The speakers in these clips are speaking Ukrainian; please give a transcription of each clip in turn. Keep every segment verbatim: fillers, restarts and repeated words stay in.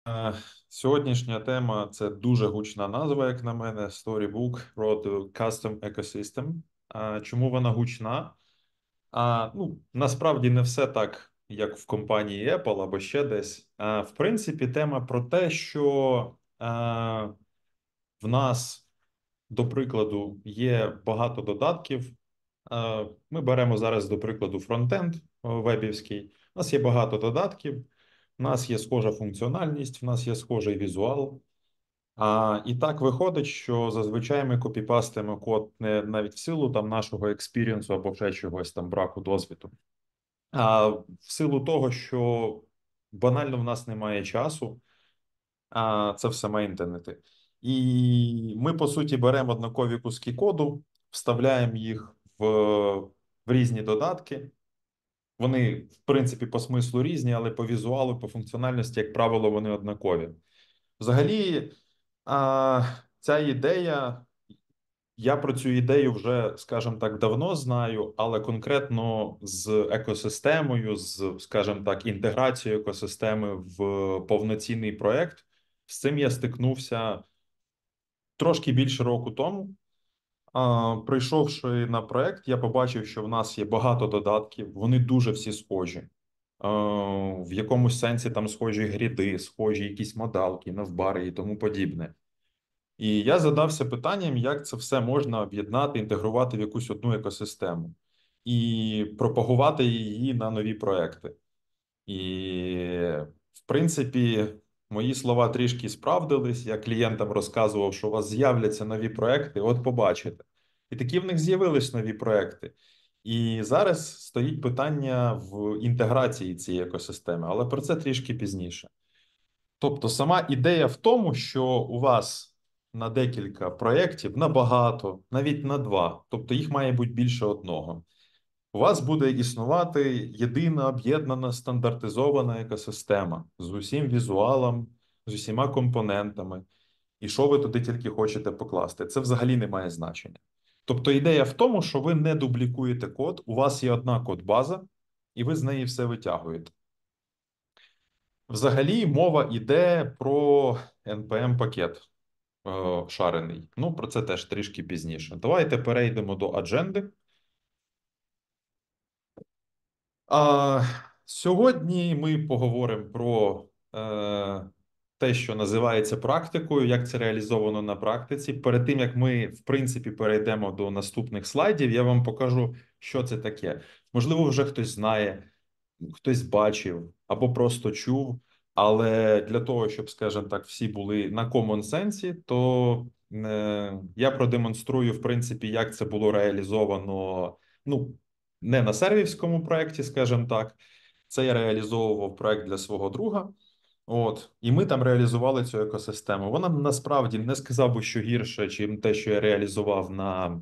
Е, Сьогоднішня тема – це дуже гучна назва, як на мене, Storybook Road to Custom Ecosystem. Е, Чому вона гучна? А, ну, насправді не все так, як в компанії Apple або ще десь. А, в принципі, тема про те, що е, в нас, до прикладу, є багато додатків. Е, Ми беремо зараз, до прикладу, фронтенд е, вебівський. У нас є багато додатків, у нас є схожа функціональність, у нас є схожий візуал. А, і так виходить, що зазвичай ми копіпастимо код не навіть в силу там нашого експірієнсу або ще чогось там браку досвіду, а в силу того, що банально в нас немає часу, а це все мейнтенити. І ми, по суті, беремо однакові куски коду, вставляємо їх в, в різні додатки. Вони, в принципі, по смислу різні, але по візуалу, по функціональності, як правило, вони однакові. Взагалі, а, ця ідея, я про цю ідею вже, скажімо так, давно знаю, але конкретно з екосистемою, з, скажімо так, інтеграцією екосистеми в повноцінний проєкт, з цим я стикнувся трошки більше року тому. А, прийшовши на проєкт, я побачив, що в нас є багато додатків, вони дуже всі схожі. А, в якомусь сенсі там схожі гріди, схожі якісь модалки, навбари і тому подібне. І я задався питанням, як це все можна об'єднати, інтегрувати в якусь одну екосистему і пропагувати її на нові проекти. І, в принципі, мої слова трішки справдились. Я клієнтам розказував, що у вас з'являться нові проекти, от побачите. І такі в них з'явились нові проекти. І зараз стоїть питання в інтеграції цієї екосистеми, але про це трішки пізніше. Тобто, сама ідея в тому, що у вас на декілька проєктів, на багато, навіть на два, тобто їх має бути більше одного. У вас буде існувати єдина об'єднана стандартизована екосистема з усім візуалом, з усіма компонентами. І що ви туди тільки хочете покласти. Це взагалі не має значення. Тобто ідея в тому, що ви не дублікуєте код, у вас є одна код-база, і ви з неї все витягуєте. Взагалі мова йде про ен пі ем-пакет е, шарений. Ну, про це теж трішки пізніше. Давайте перейдемо до адженди. А сьогодні ми поговоримо про е, те, що називається практикою, як це реалізовано на практиці. Перед тим, як ми, в принципі, перейдемо до наступних слайдів, я вам покажу, що це таке. Можливо, вже хтось знає, хтось бачив або просто чув, але для того, щоб, скажімо так, всі були на common сенсі, то е, я продемонструю, в принципі, як це було реалізовано, ну, не на сервівському проєкті, скажімо так. Це я реалізовував проєкт для свого друга. От, і ми там реалізували цю екосистему. Вона насправді не сказав би, що гірше, чим те, що я реалізував на,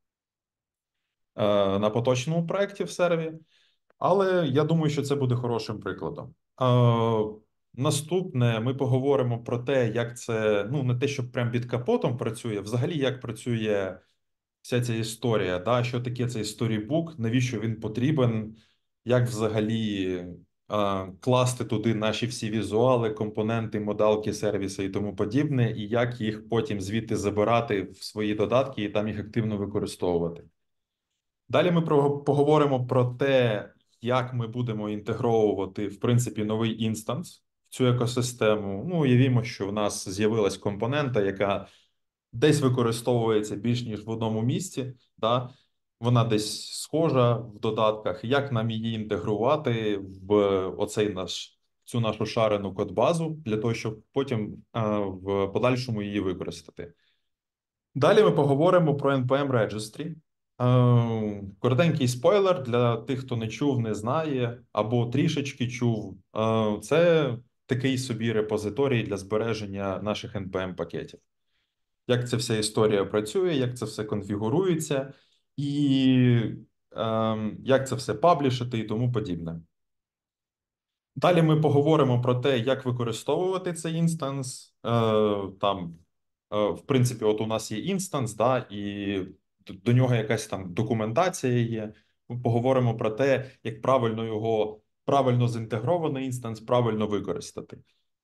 е, на поточному проєкті в серві. Але я думаю, що це буде хорошим прикладом. Е, Наступне, ми поговоримо про те, як це, ну, не те, що прям під капотом працює, взагалі, як працює вся ця історія, да, що таке цей сторібук, навіщо він потрібен, як взагалі е, класти туди наші всі візуали, компоненти, модалки, сервіси і тому подібне, і як їх потім звідти забирати в свої додатки і там їх активно використовувати. Далі ми про, поговоримо про те, як ми будемо інтегровувати, в принципі, новий інстанс в цю екосистему. Ну, уявімо, що в нас з'явилась компонента, яка десь використовується більш ніж в одному місці, да? Вона десь схожа в додатках. Як нам її інтегрувати в оцей наш, цю нашу шарену кодбазу, для того, щоб потім а, в подальшому її використати. Далі ми поговоримо про ен пі ем Registry. Е, Коротенький спойлер для тих, хто не чув, не знає, або трішечки чув. Е, Це такий собі репозиторій для збереження наших ен пі ем-пакетів. Як ця вся історія працює, як це все конфігурується, і е, як це все паблішити і тому подібне. Далі ми поговоримо про те, як використовувати цей інстанс. Е, Там, е, в принципі, от у нас є інстанс, да, і д- до нього якась там документація є. Ми поговоримо про те, як правильно його, правильно зінтегрований інстанс, правильно використати.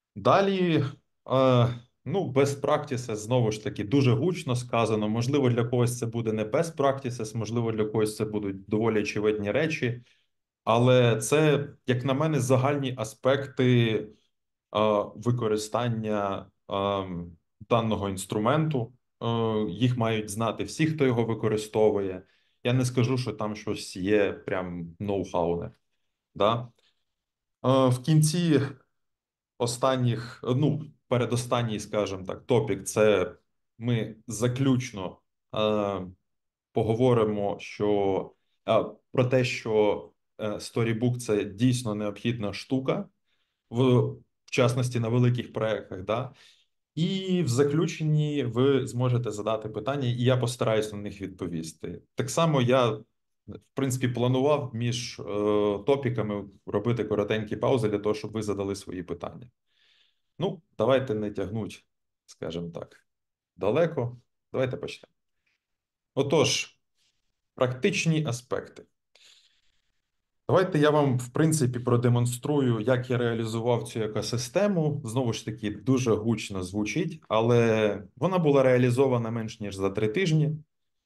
Далі, е, ну, best practices, знову ж таки, дуже гучно сказано. Можливо, для когось це буде не best practices, можливо, для когось це будуть доволі очевидні речі. Але це, як на мене, загальні аспекти е, використання е, даного інструменту. Е, їх мають знати всі, хто його використовує. Я не скажу, що там щось є прям ноу-хау. Да? Е, в кінці останніх, ну, передостанній, скажімо так, топік, це ми заключно е, поговоримо, що е, про те, що е, Storybook – це дійсно необхідна штука, в, в частності на великих проєктах, да? І в заключенні ви зможете задати питання, і я постараюсь на них відповісти. Так само я, в принципі, планував між е, топіками робити коротенькі паузи для того, щоб ви задали свої питання. Ну, давайте не тягнуть, скажімо так, далеко. Давайте почнемо. Отож, практичні аспекти. Давайте я вам, в принципі, продемонструю, як я реалізував цю екосистему. Знову ж таки, дуже гучно звучить, але вона була реалізована менш ніж за три тижні. Е,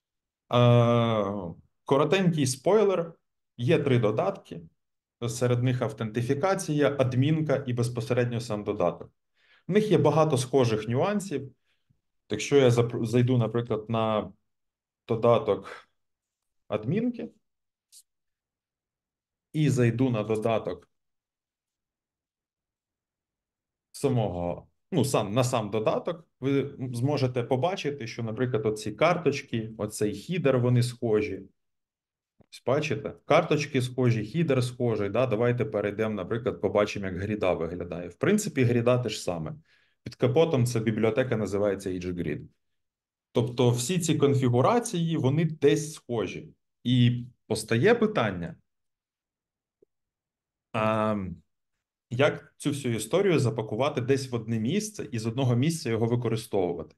Коротенький спойлер: є три додатки. Серед них автентифікація, адмінка і безпосередньо сам додаток. В них є багато схожих нюансів. Якщо я зайду, наприклад, на додаток адмінки і зайду на додаток самого, ну, сам на сам додаток, ви зможете побачити, що, наприклад, оці карточки, оцей хідер, вони схожі. Ось бачите? Карточки схожі, хідер схожий. Да? Давайте перейдемо, наприклад, побачимо, як гріда виглядає. В принципі, гріда те ж саме. Під капотом ця бібліотека називається HGrid. Тобто всі ці конфігурації, вони десь схожі. І постає питання, а як цю всю історію запакувати десь в одне місце і з одного місця його використовувати?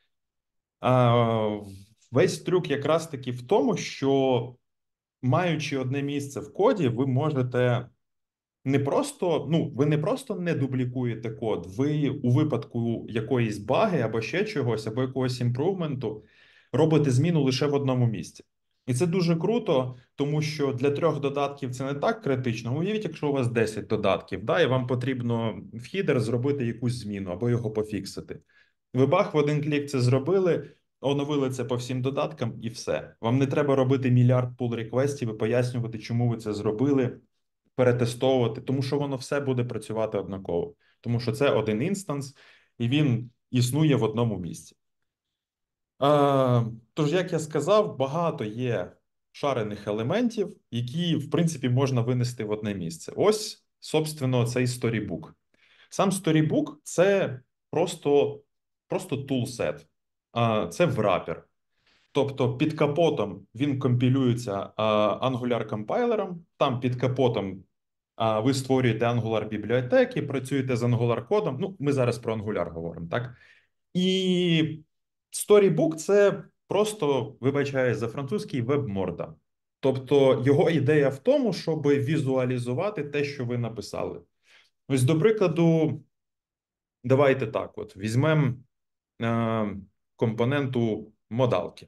А, весь трюк якраз таки в тому, що, маючи одне місце в коді, ви можете не просто, ну, ви не просто не дублікуєте код, ви у випадку якоїсь баги або ще чогось, або якогось імпрувменту робите зміну лише в одному місці. І це дуже круто, тому що для трьох додатків це не так критично. Уявіть, якщо у вас десять додатків, да, і вам потрібно в хідер зробити якусь зміну або його пофіксити. Ви бах, в один клік це зробили, оновили це по всім додаткам і все. Вам не треба робити мільярд пул реквестів і пояснювати, чому ви це зробили, перетестовувати, тому що воно все буде працювати однаково. Тому що це один інстанс, і він існує в одному місці. А, тож, як я сказав, багато є шарених елементів, які, в принципі, можна винести в одне місце. Ось, собственно, цей Storybook. Сам Storybook – це просто, просто тулсет. Це врапер. Тобто під капотом він компілюється Angular компайлером, там під капотом а, ви створюєте Angular бібліотеки, працюєте з Angular кодом. Ну, ми зараз про Angular говоримо, так? І Storybook – це просто, вибачаю за французький, веб-морда. Тобто його ідея в тому, щоб візуалізувати те, що ви написали. Ось, до прикладу, давайте так: от візьмемо е, компоненту модалки.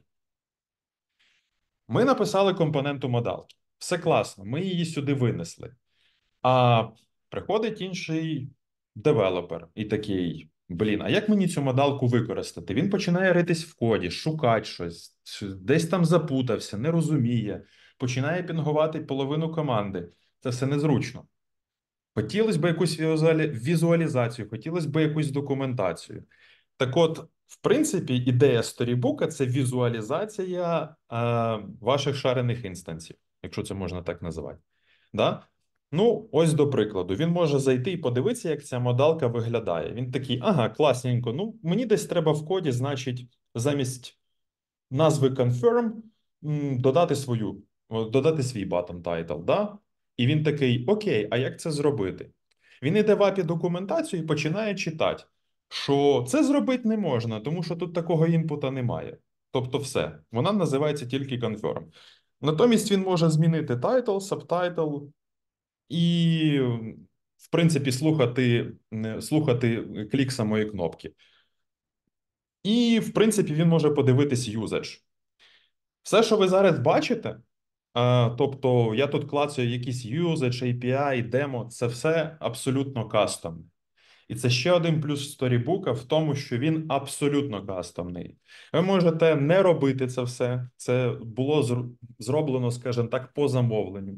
Ми написали компоненту модалки. Все класно, ми її сюди винесли. А приходить інший девелопер і такий: блін, а як мені цю модалку використати? Він починає ритись в коді, шукати щось, десь там запутався, не розуміє, починає пінгувати половину команди. Це все незручно. Хотілося б якусь візуалізацію, хотілося б якусь документацію. Так от, в принципі, ідея сторібука – це візуалізація е, ваших шарених інстансів, якщо це можна так називати. Да? Ну, ось до прикладу, він може зайти і подивитися, як ця модалка виглядає. Він такий: ага, класненько, ну, мені десь треба в коді, значить, замість назви confirm м, додати свою, о, додати свій button title, да? І він такий: окей, а як це зробити? Він іде в ей пі ай документацію і починає читати, що це зробити не можна, тому що тут такого інпута немає. Тобто все, вона називається тільки confirm. Натомість він може змінити title, subtitle і в принципі, слухати, е, слухати клік самої кнопки. І, в принципі, він може подивитись юзадж. Все, що ви зараз бачите, а, тобто я тут клацаю якісь usage, ей пі ай, демо, це все абсолютно кастомне. І це ще один плюс Storybook в тому, що він абсолютно кастомний. Ви можете не робити це все. Це було зр- зроблено, скажімо так, по замовленню.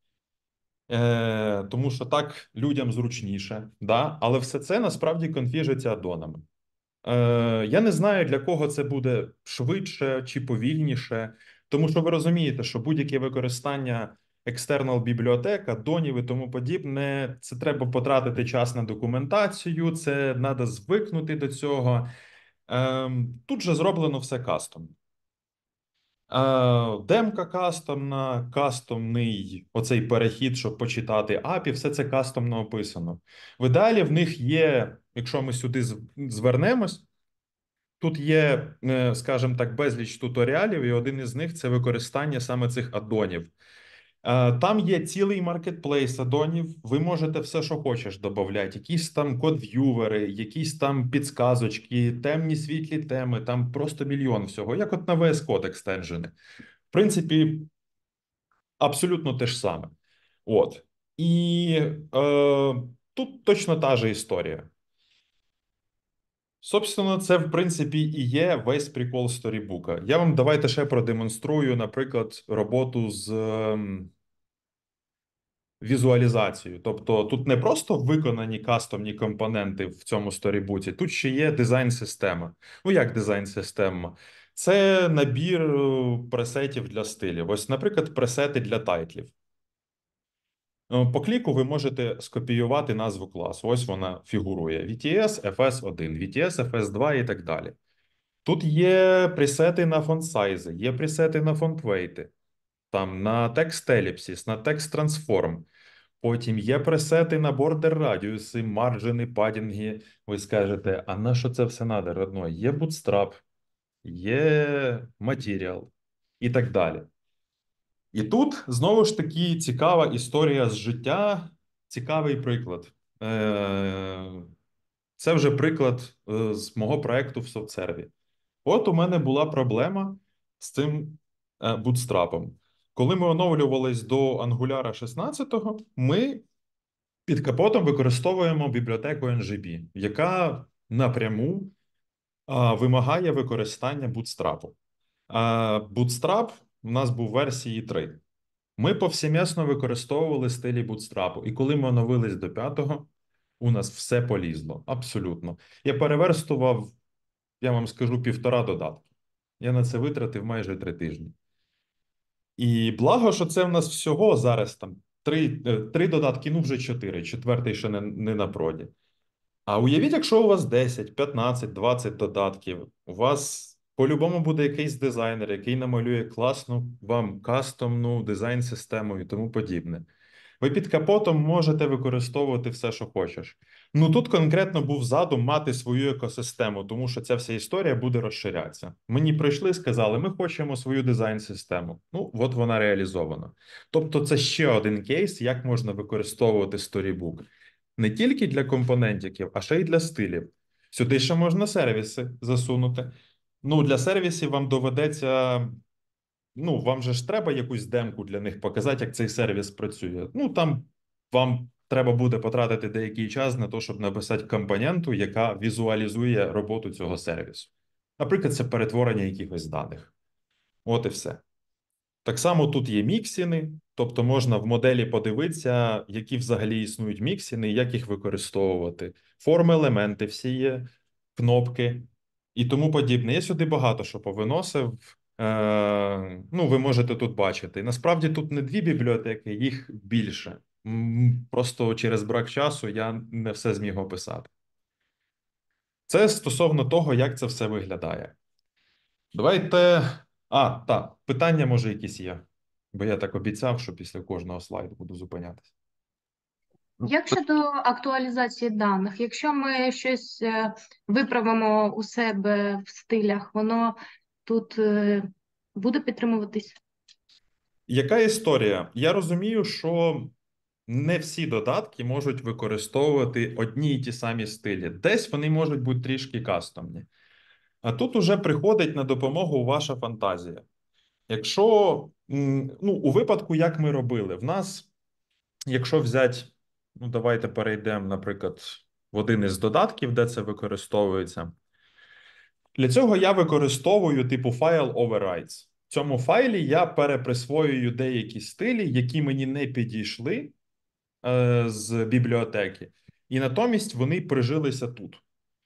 Е, тому що так людям зручніше, да? Але все це насправді конфіжиться аддонами. Е, я не знаю, для кого це буде швидше чи повільніше, тому що ви розумієте, що будь-яке використання екстернал бібліотек, аддонів і тому подібне, це треба потратити час на документацію, це треба звикнути до цього. Ем, Тут же зроблено все кастом. Е, Демка кастомна, кастомний оцей перехід, щоб почитати апі, все це кастомно описано. В ідеалі в них є, якщо ми сюди з- звернемось. Тут є, е, скажімо так, безліч туторіалів, і один із них це використання саме цих аддонів. Е, Там є цілий маркетплейс аддонів. Ви можете все, що хочеш, додати. Якісь там код-в'ювери, якісь там підсказочки, темні світлі теми, там просто мільйон всього, як от на ві ес Code екстенжени. В принципі, абсолютно те ж саме. От. І е, тут точно та же історія. Собственно, це, в принципі, і є весь прикол сторібука. Я вам давайте ще продемонструю, наприклад, роботу з ем, візуалізацією. Тобто тут не просто виконані кастомні компоненти в цьому сторібуці, тут ще є дизайн-система. Ну, як дизайн-система? Це набір е, пресетів для стилів. Ось, наприклад, пресети для тайтлів. Е, По кліку ви можете скопіювати назву класу. Ось вона фігурує: ві ті ес еф ес один, ві ті ес еф ес два і так далі. Тут є пресети на фонд сайзи, є пресети на фонд вейти, там на текст еліпсис, на текст трансформ. Потім є пресети на бордер радіуси, марджини, падінги. Ви скажете, а на що це все надо, родной? Є Bootstrap, є Material і так далі. І тут знову ж таки цікава історія з життя, цікавий приклад. Е, Це вже приклад е, з мого проекту в софтсерві. От у мене була проблема з цим е, бутстрапом. Коли ми оновлювались до Angular шістнадцять, ми під капотом використовуємо бібліотеку ен джі бі, яка напряму а, вимагає використання бутстрапу. А Bootstrap у нас був версії три. Ми повсімісно використовували стилі бутстрапу. І коли ми оновились до п'ятого, у нас все полізло. Абсолютно. Я переверстував, я вам скажу, півтора додатки. Я на це витратив майже три тижні. І благо, що це в нас всього зараз там три, е, три додатки, ну вже чотири. Четвертий ще не, не на проді. А уявіть, якщо у вас десять, п'ятнадцять, двадцять додатків, у вас по-любому буде якийсь дизайнер, який намалює класну вам кастомну дизайн-систему і тому подібне. Ви під капотом можете використовувати все, що хочеш. Ну тут конкретно був задум мати свою екосистему, тому що ця вся історія буде розширятися. Мені прийшли і сказали, ми хочемо свою дизайн-систему. Ну, от вона реалізована. Тобто, це ще один кейс, як можна використовувати Storybook. Не тільки для компонентиків, а ще й для стилів. Сюди ще можна сервіси засунути. Ну, для сервісів вам доведеться. Ну, вам же ж треба якусь демку для них показати, як цей сервіс працює. Ну, там вам треба буде потратити деякий час на те, щоб написати компоненту, яка візуалізує роботу цього сервісу. Наприклад, це перетворення якихось даних. От і все. Так само тут є міксіни, тобто можна в моделі подивитися, які взагалі існують міксіни, як їх використовувати. Форми, елементи всі є, кнопки і тому подібне. Я сюди багато що повиносив. Е, ну, ви можете тут бачити. Насправді тут не дві бібліотеки, їх більше. М, Просто через брак часу я не все зміг описати. Це стосовно того, як це все виглядає. Давайте. А, так, питання може якісь є. Бо я так обіцяв, що після кожного слайду буду зупинятися. Як щодо актуалізації даних, якщо ми щось е, виправимо у себе в стилях, воно тут е, буде підтримуватись? Яка історія? Я розумію, що не всі додатки можуть використовувати одні й ті самі стилі. Десь вони можуть бути трішки кастомні. А тут уже приходить на допомогу ваша фантазія. Якщо, ну, у випадку, як ми робили, в нас, якщо взяти, ну, давайте перейдемо, наприклад, в один із додатків, де це використовується. Для цього я використовую типу файл overrides. В цьому файлі я переприсвоюю деякі стилі, які мені не підійшли е, з бібліотеки, і натомість вони прижилися тут.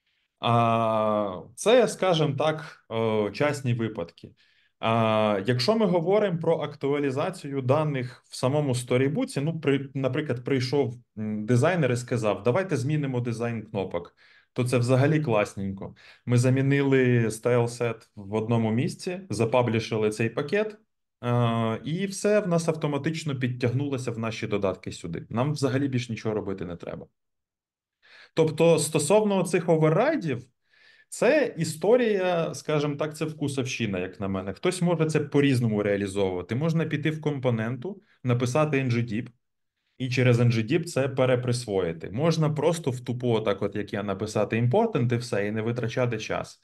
А це, скажімо так, е, частні випадки. А якщо ми говоримо про актуалізацію даних в самому сторібуці, ну, при, наприклад, прийшов дизайнер і сказав, давайте змінимо дизайн кнопок, то це взагалі класненько. Ми замінили style-set в одному місці, запаблішили цей пакет, е, і все в нас автоматично підтягнулося в наші додатки сюди. Нам взагалі більш нічого робити не треба. Тобто, стосовно цих оверрайдів, це історія, скажімо так, це вкусовщина, як на мене. Хтось може це по-різному реалізовувати. Можна піти в компоненту, написати ngdip, і через ngdip це переприсвоїти. Можна просто в тупо, так от як я написати important і все, і не витрачати час.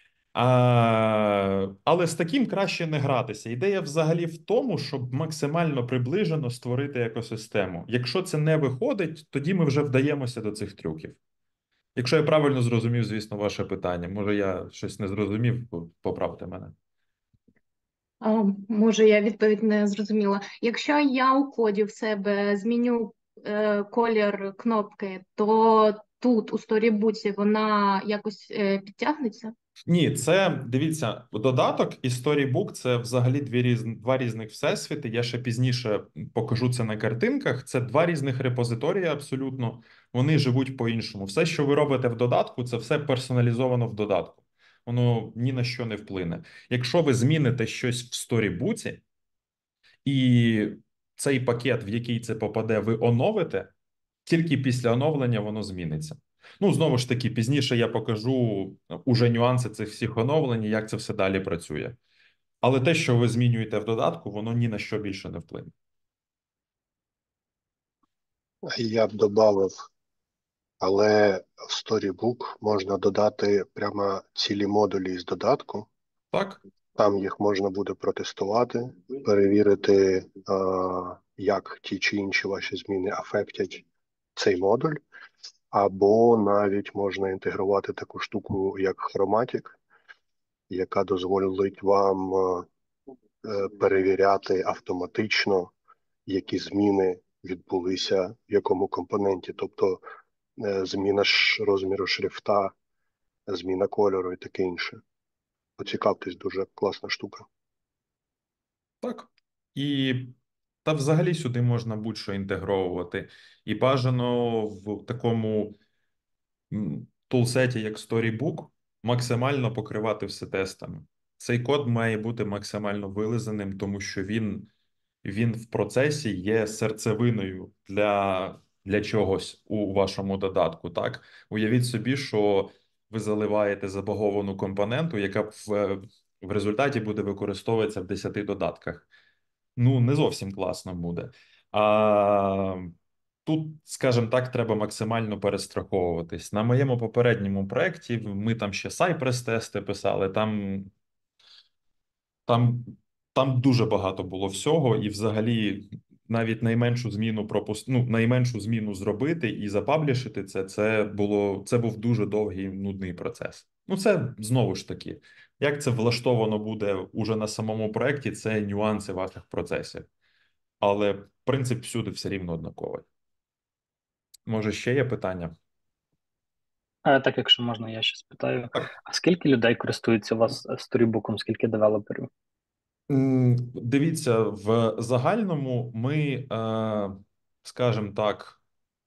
А, але з таким краще не гратися. Ідея взагалі в тому, щоб максимально приближено створити екосистему. Якщо це не виходить, тоді ми вже вдаємося до цих трюків. Якщо я правильно зрозумів, звісно, ваше питання. Може, я щось не зрозумів, поправте мене. А, може, я відповідь не зрозуміла. Якщо я у коді в себе зміню е, колір кнопки, то тут у сторібуці вона якось е, підтягнеться? Ні, це дивіться, додаток і Storybook – це взагалі дві різні, два різних всесвіти. Я ще пізніше покажу це на картинках. Це два різних репозиторії абсолютно. Вони живуть по-іншому. Все, що ви робите в додатку, це все персоналізовано в додатку. Воно ні на що не вплине. Якщо ви зміните щось в сторібуці, і цей пакет, в який це попаде, ви оновите, тільки після оновлення воно зміниться. Ну, знову ж таки, пізніше я покажу уже нюанси цих всіх оновлень, як це все далі працює. Але те, що ви змінюєте в додатку, воно ні на що більше не вплине. Я б додав, але в Storybook можна додати прямо цілі модулі з додатку. Так? Там їх можна буде протестувати, перевірити, як ті чи інші ваші зміни афектять цей модуль. Або навіть можна інтегрувати таку штуку, як Chromatic, яка дозволить вам е, перевіряти автоматично, які зміни відбулися в якому компоненті. Тобто е, зміна ш- розміру шрифта, зміна кольору і таке інше. Поцікавтесь, дуже класна штука. Так. І та взагалі сюди можна будь-що інтегровувати. І бажано в такому м, тулсеті, як Storybook, максимально покривати все тестами. Цей код має бути максимально вилизаним, тому що він, він в процесі є серцевиною для, для чогось у вашому додатку. Так, уявіть собі, що ви заливаєте забаговану компоненту, яка в, в результаті буде використовуватися в десяти додатках. Ну, не зовсім класно буде. А тут, скажімо так, треба максимально перестраховуватись. На моєму попередньому проєкті ми там ще Cypress-тести писали, там, там, там дуже багато було всього, і взагалі навіть найменшу зміну пропуск... ну, найменшу зміну зробити і запаблішити це, це було, це був дуже довгий нудний процес. Ну, це знову ж таки, як це влаштовано буде уже на самому проєкті, це нюанси ваших процесів. Але принцип всюди все рівно однаковий. Може, ще є питання? Е, Так, якщо можна, я ще спитаю. Так. А скільки людей користується у вас сторібуком, скільки девелоперів? М, Дивіться, в загальному ми, е, скажімо так,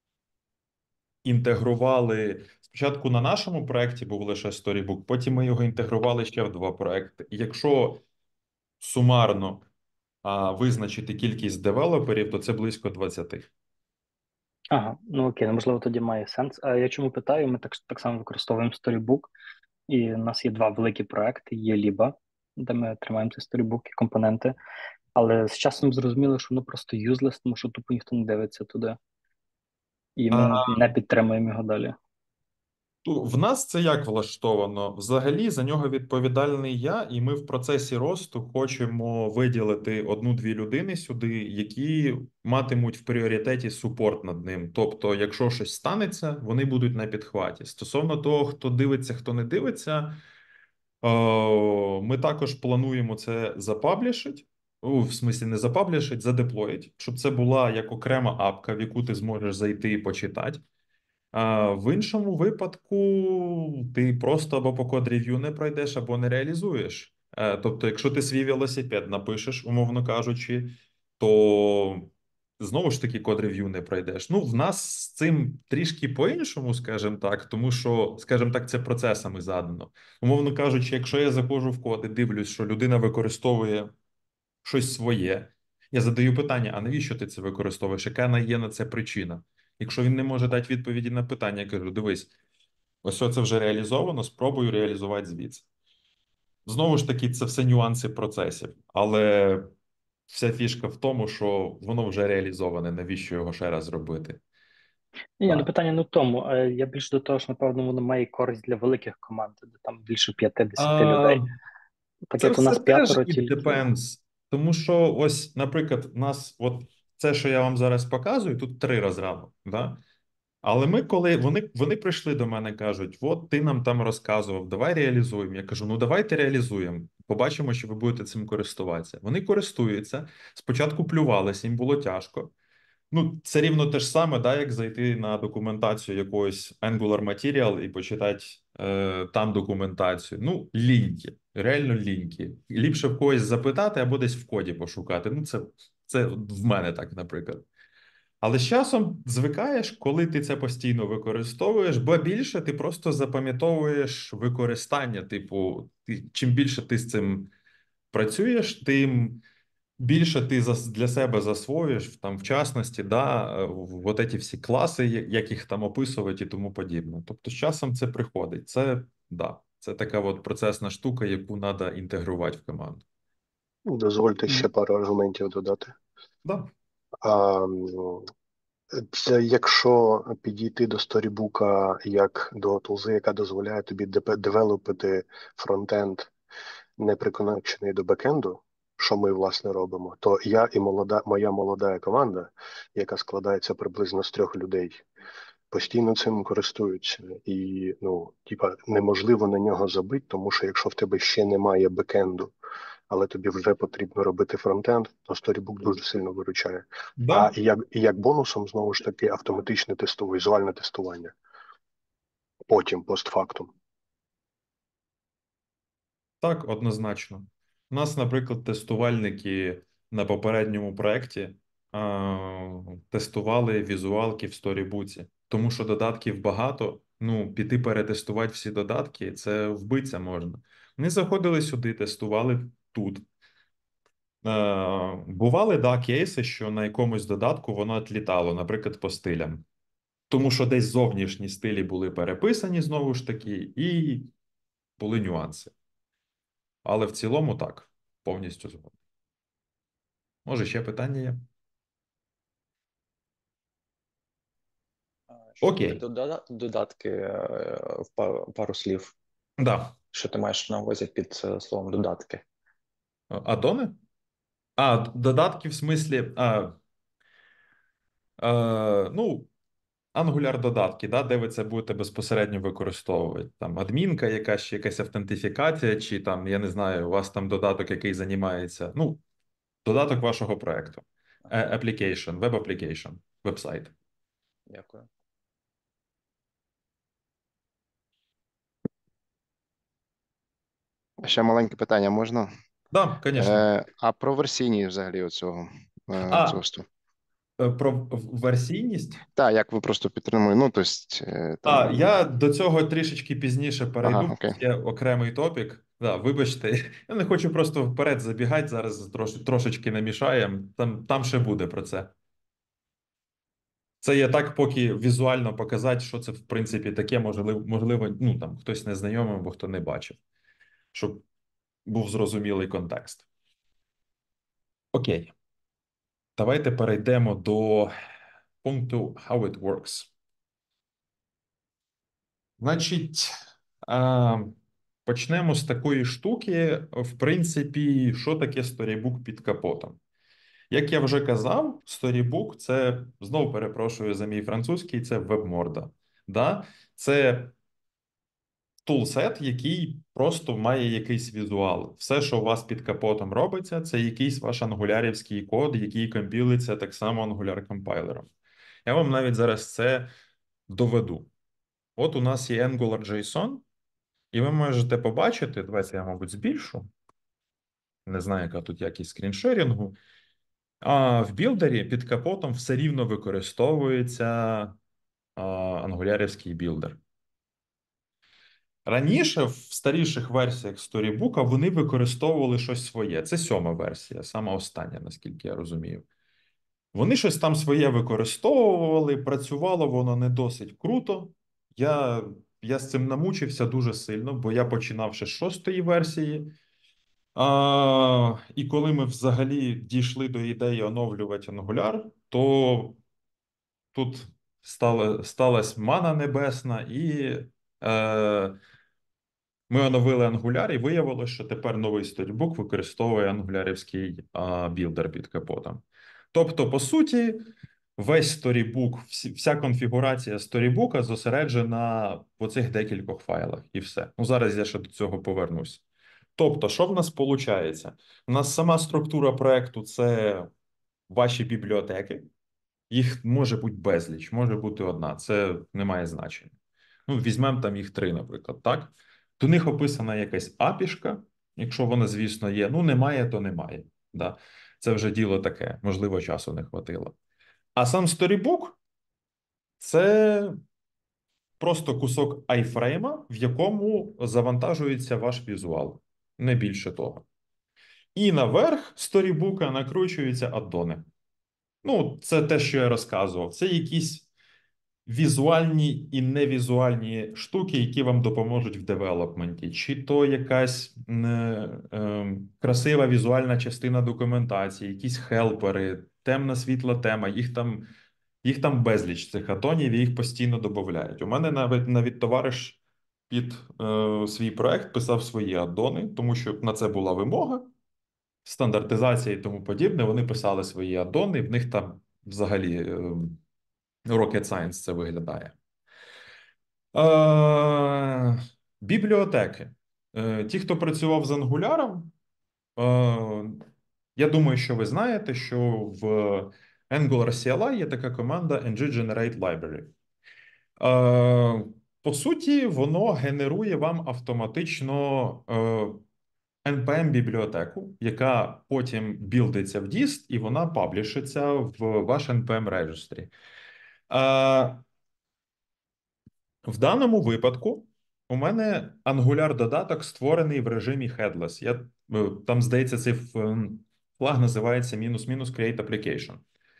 інтегрували спочатку на нашому проєкті був лише Storybook, потім ми його інтегрували ще в два проекти. І якщо сумарно а, визначити кількість девелоперів, то це близько двадцяти. Ага, ну окей, ну можливо тоді має сенс. А я чому питаю? Ми так, так само використовуємо Storybook, і у нас є два великі проекти: є Liba, де ми тримаємо ці Storybook і компоненти, Але з часом зрозуміло, що воно просто юзлес, тому що тупо ніхто не дивиться туди. І А, ми не підтримуємо його далі. ну, в нас це як влаштовано? Взагалі за нього відповідальний я, і ми в процесі росту хочемо виділити одну-дві людини сюди, які матимуть в пріоритеті супорт над ним. Тобто, якщо щось станеться, вони будуть на підхваті. Стосовно того, хто дивиться, хто не дивиться, е, ми також плануємо це запаблішить. У, в смислі, не запаблішить, задеплоїть, щоб це була як окрема апка, в яку ти зможеш зайти і почитати. А в іншому випадку ти просто або по код-рев'ю не пройдеш, або не реалізуєш. Е, Тобто, якщо ти свій велосипед напишеш, умовно кажучи, то знову ж таки код-рев'ю не пройдеш. Ну, в нас з цим трішки по-іншому, скажімо так, тому що, скажімо так, це процесами задано. Умовно кажучи, якщо я заходжу в код і дивлюсь, що людина використовує щось своє. Я задаю питання: а навіщо ти це використовуєш? Яка є на це причина? Якщо він не може дати відповіді на питання, я кажу: дивись, ось це вже реалізовано, спробую реалізувати звідси. Знову ж таки, це все нюанси процесів, але вся фішка в тому, що воно вже реалізоване, навіщо його ще раз робити? Ні, ну Так. питання не в тому. Е, Я більш до того, що, напевно, воно має користь для великих команд, де там більше п'ятдесят А, людей. Так Це як у все нас теж п'ятеро it тільки. depends. Тому що ось, наприклад, нас, от це, що я вам зараз показую, тут три розряди. Да? Але ми, коли вони вони прийшли до мене, кажуть: от ти нам там розказував, давай реалізуємо. Я кажу: ну давайте реалізуємо. Побачимо, що ви будете цим користуватися. Вони користуються. Спочатку плювалися, їм було тяжко. Ну, це рівно те ж саме, да, як зайти на документацію якогось Angular Material і почитати е, там документацію. Ну, ліньки, реально ліньки. Ліпше в когось запитати або десь в коді пошукати. Ну, це, це в мене так, наприклад. Але з часом звикаєш, коли ти це постійно використовуєш, бо більше ти просто запам'ятовуєш використання. Типу, ти, чим більше ти з цим працюєш, тим більше ти зас- для себе засвоїш там в частності, да, е, в от ці всі класи, я- як їх там описувати і тому подібне. Тобто з часом це приходить. Це да, це така от процесна штука, яку треба інтегрувати в команду. Дозвольте ще М, пару аргументів додати. Да. А, м, це якщо підійти до сторібука як до тулзи, яка дозволяє тобі деп- девелопити фронтенд, не приконечений до бекенду, що ми власне робимо, то я і молода моя молода команда, яка складається приблизно з трьох людей, постійно цим користуються. І ну, типа, неможливо на нього забити, тому що якщо в тебе ще немає бекенду, але тобі вже потрібно робити фронтенд, то Storybook дуже сильно виручає. А Да. і як, і як бонусом, знову ж таки, автоматичне тестування, візуальне тестування. Потім, постфактум. Так, однозначно. У нас, наприклад, тестувальники на попередньому проєкті а, тестували візуалки в сторібуці, тому що додатків багато. Ну, піти перетестувати всі додатки, це вбитися можна. Вони заходили сюди, тестували тут. Е, бували, да, кейси, що на якомусь додатку воно відлітало, наприклад, по стилям. Тому що десь зовнішні стилі були переписані знову ж таки, і були нюанси. Але в цілому так, повністю згоден. Може, ще питання є? А, Щодо Окей, дода- додатки, е, в пару, пару слів, да. що ти маєш на увазі під е, словом додатки? Адони? А, д- додатки в смислі. А, е, ну, Angular додатки, да, де ви це будете безпосередньо використовувати. Там адмінка, якась чи якась автентифікація, чи там, я не знаю, у вас там додаток, який займається. Ну, додаток вашого проекту. Ага, Е, Application, web application, веб-сайт. дякую. Ще маленьке питання можна? Да, звісно. Е, а про версійність взагалі оцього е, А, цього сту. е, про в- версійність. Так, як ви просто підтримуєте, ну, тобто, е, А, там. я до цього трішечки пізніше Ага, перейду. окей. Є окремий топік. Да, вибачте, я не хочу просто вперед забігати. Зараз трош, трошечки намішаємо. Там, там ще буде про це. Це я так, поки візуально показати, що це в принципі таке, можливо, можливо, ну там хтось не знайомий або хто не бачив, щоб був зрозумілий контекст. Окей. Давайте перейдемо до пункту How it works. Значить, а, почнемо з такої штуки. В принципі, що таке сторібук під капотом? Як я вже казав, сторібук – це, знову перепрошую за мій французький, це веб-морда. Да? Це тулсет, який просто має якийсь візуал. Все, що у вас під капотом робиться, це якийсь ваш ангулярівський код, який компілиться так само Angular компайлером. Я вам навіть зараз це доведу. От у нас є Angular.json, і ви можете побачити, давайте я, мабуть, збільшу. Не знаю, яка тут якість скріншерінгу. А в білдері під капотом все рівно використовується а, ангулярівський білдер. Раніше, в старіших версіях Storybook вони використовували щось своє. Це сьома версія, сама остання, наскільки я розумію. Вони щось там своє використовували, працювало воно не досить круто. Я, я з цим намучився дуже сильно, бо я починав ще з шостої версії. А, і коли ми взагалі дійшли до ідеї оновлювати Angular, то тут стала, сталася мана небесна, і е, ми оновили Angular, і виявилося, що тепер новий Storybook використовує ангулярівський а, білдер під капотом. Тобто, по суті, весь Storybook, всі, вся конфігурація Storybook зосереджена в оцих декількох файлах, і все. Ну, зараз я ще до цього повернусь. Тобто, що в нас виходить? У нас сама структура проекту – це ваші бібліотеки. Їх може бути безліч, може бути одна, це не має значення. Ну, візьмемо там їх три, наприклад, так? До них описана якась апішка, якщо вона, звісно, є. Ну, немає, то немає. Да? Це вже діло таке, можливо, часу не хватило. А сам Storybook – це просто кусок айфрейма, в якому завантажується ваш візуал. Не більше того. І наверх Storybook накручуються аддони. Ну, це те, що я розказував. Це якісь візуальні і невізуальні штуки, які вам допоможуть в девелопменті. Чи то якась е, е, красива візуальна частина документації, якісь хелпери, темна світла тема. Їх там, їх там безліч цих аддонів, і їх постійно додають. У мене навіть, навіть товариш під е, свій проект писав свої аддони, тому що на це була вимога. Стандартизація і тому подібне, вони писали свої аддони, в них там взагалі е, rocket science це виглядає. Е, бібліотеки. Е, ті, хто працював з Angular, е, я думаю, що ви знаєте, що в Angular сі ел ай є така команда ен джі Generate Library. Е, по суті, воно генерує вам автоматично е, ен пі ем-бібліотеку, яка потім білдиться в діст, і вона паблішиться в ваш ен пі ем-регістрі. В даному випадку у мене Angular-додаток створений в режимі headless. Я, е, там, здається, цей флаг називається мінус-мінус create application.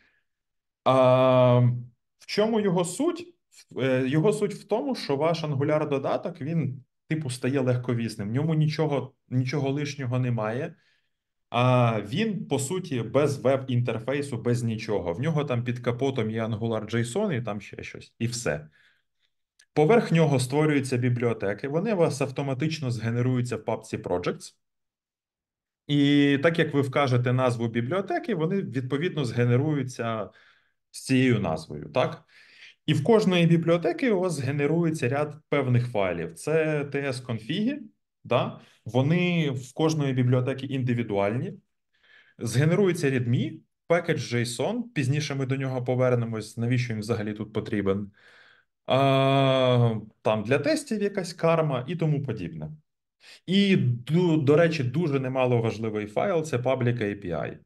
А в чому його суть? Е, Його суть в тому, що ваш Angular-додаток, він типу стає легковісним. В ньому нічого, нічого лишнього немає. А він, по суті, без веб-інтерфейсу, без нічого. В нього там під капотом є Angular.json і там ще щось. І все. Поверх нього створюються бібліотеки. Вони у вас автоматично згенеруються в папці Projects. І так як ви вкажете назву бібліотеки, вони відповідно згенеруються з цією назвою. Так? І в кожної бібліотеки у вас згенерується ряд певних файлів. Це ті ес-конфіги, да? Вони в кожної бібліотеки індивідуальні. Згенерується readme, package.json, пізніше ми до нього повернемось, навіщо він взагалі тут потрібен. А, там для тестів якась карма і тому подібне. І, до, до речі, дуже немало важливий файл – це Public ей пі ай.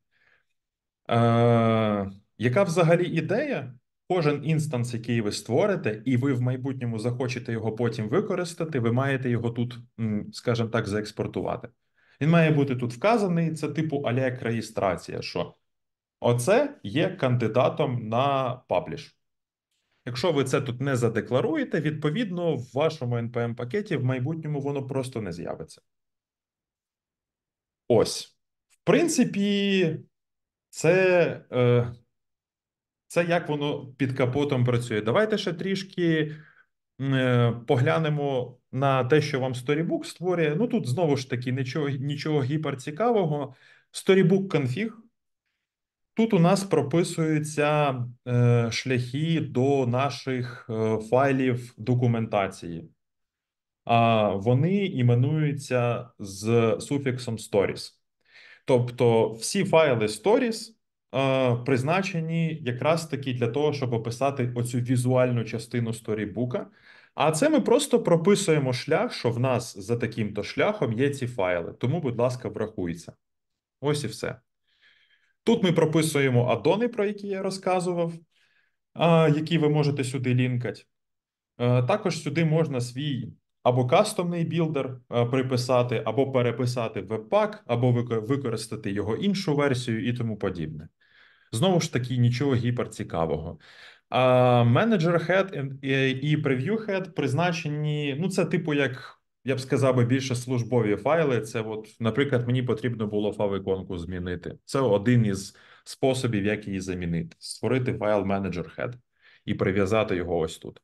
А, яка взагалі ідея? Кожен інстанс, який ви створите, і ви в майбутньому захочете його потім використати, ви маєте його тут, скажімо так, заекспортувати. Він має бути тут вказаний, це типу а-ля як реєстрація, що оце є кандидатом на пабліш. Якщо ви це тут не задекларуєте, відповідно, в вашому ен пі ем-пакеті в майбутньому воно просто не з'явиться. Ось. В принципі, Це, е, це як воно під капотом працює. Давайте ще трішки е, поглянемо на те, що вам Storybook створює. Ну тут знову ж таки нічого, нічого гіперцікавого. Storybook config. Тут у нас прописуються е, шляхи до наших е, файлів документації. А вони іменуються з суфіксом stories. Тобто всі файли stories е, призначені якраз таки для того, щоб описати оцю візуальну частину сторібука. А це ми просто прописуємо шлях, що в нас за таким-то шляхом є ці файли. Тому, будь ласка, врахуйте. Ось і все. Тут ми прописуємо аддони, про які я розказував, а, які ви можете сюди лінкати. Е, Також сюди можна свій або кастомний білдер е, приписати, або переписати в Webpack, або вико- використати його іншу версію і тому подібне. Знову ж таки, нічого гіперцікавого. А Manager Head і Preview Head призначені, ну це типу як, я б сказав, би, більше службові файли. Це от, наприклад, мені потрібно було фав-іконку змінити. Це один із способів, як її замінити. Створити файл Manager Head і прив'язати його ось тут.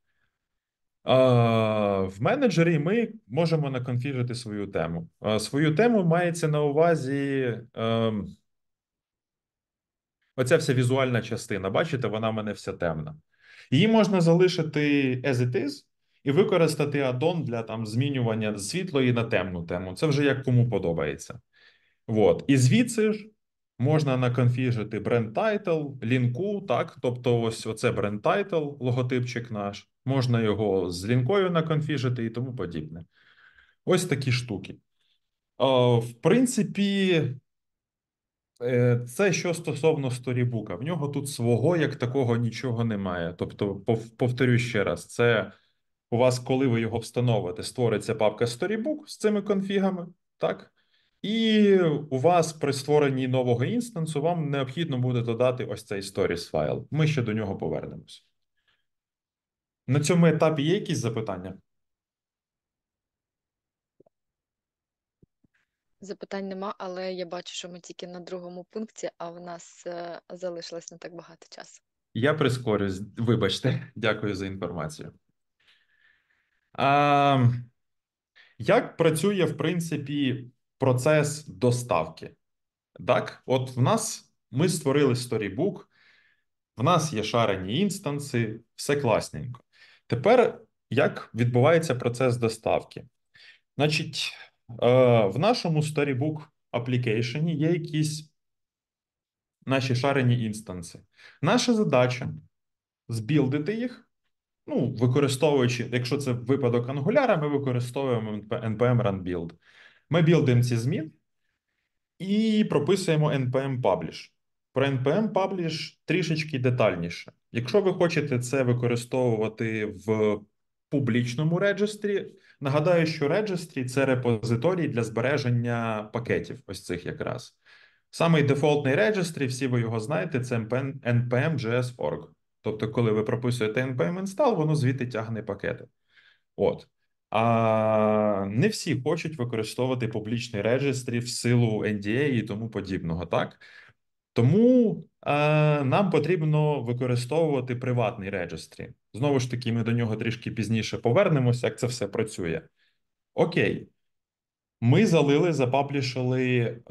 А, В менеджері ми можемо наконфіжити свою тему. А, Свою тему мається на увазі ем, оця вся візуальна частина. Бачите, вона в мене вся темна. Її можна залишити as it is і використати аддон для там змінювання світлої на темну тему. Це вже як кому подобається. От. І звідси ж можна наконфіжити бренд title, лінку, так, тобто ось оце бренд title, логотипчик наш, можна його з лінкою наконфіжити і тому подібне. Ось такі штуки. О, в принципі, е, це що стосовно сторібука. В нього тут свого як такого нічого немає. Тобто, пов- повторю ще раз, це у вас, коли ви його встановите, створиться папка Storybook з цими конфігами, так? І у вас при створенні нового інстансу вам необхідно буде додати ось цей stories файл. Ми ще до нього повернемось. На цьому етапі є якісь запитання? Запитань нема, але я бачу, що ми тільки на другому пункті, а в нас е, залишилось не так багато часу. Я прискорюсь. Вибачте, дякую за інформацію. А, як працює, в принципі, процес доставки? Так, от в нас ми створили Storybook, в нас є шарені інстанси, все класненько. Тепер як відбувається процес доставки? Значить, е, в нашому Storybook application є якісь наші шарені інстанси. Наша задача збілдити їх, ну, використовуючи, якщо це випадок Angular, ми використовуємо npm run build. Ми білдимо ці зміни і прописуємо npm publish. Про npm publish трішечки детальніше. Якщо ви хочете це використовувати в публічному реєстрі, нагадаю, що registry – це репозиторій для збереження пакетів, ось цих якраз. Самий дефолтний registry, всі ви його знаєте, це npm.js.org. Тобто, коли ви прописуєте npm install, воно звідти тягне пакети. От. А не всі хочуть використовувати публічний реєстрі в силу ен ді ей і тому подібного, так? Тому е, нам потрібно використовувати приватний реєстрі. Знову ж таки, ми до нього трішки пізніше повернемося, як це все працює. Окей. Ми залили, запаблішили е,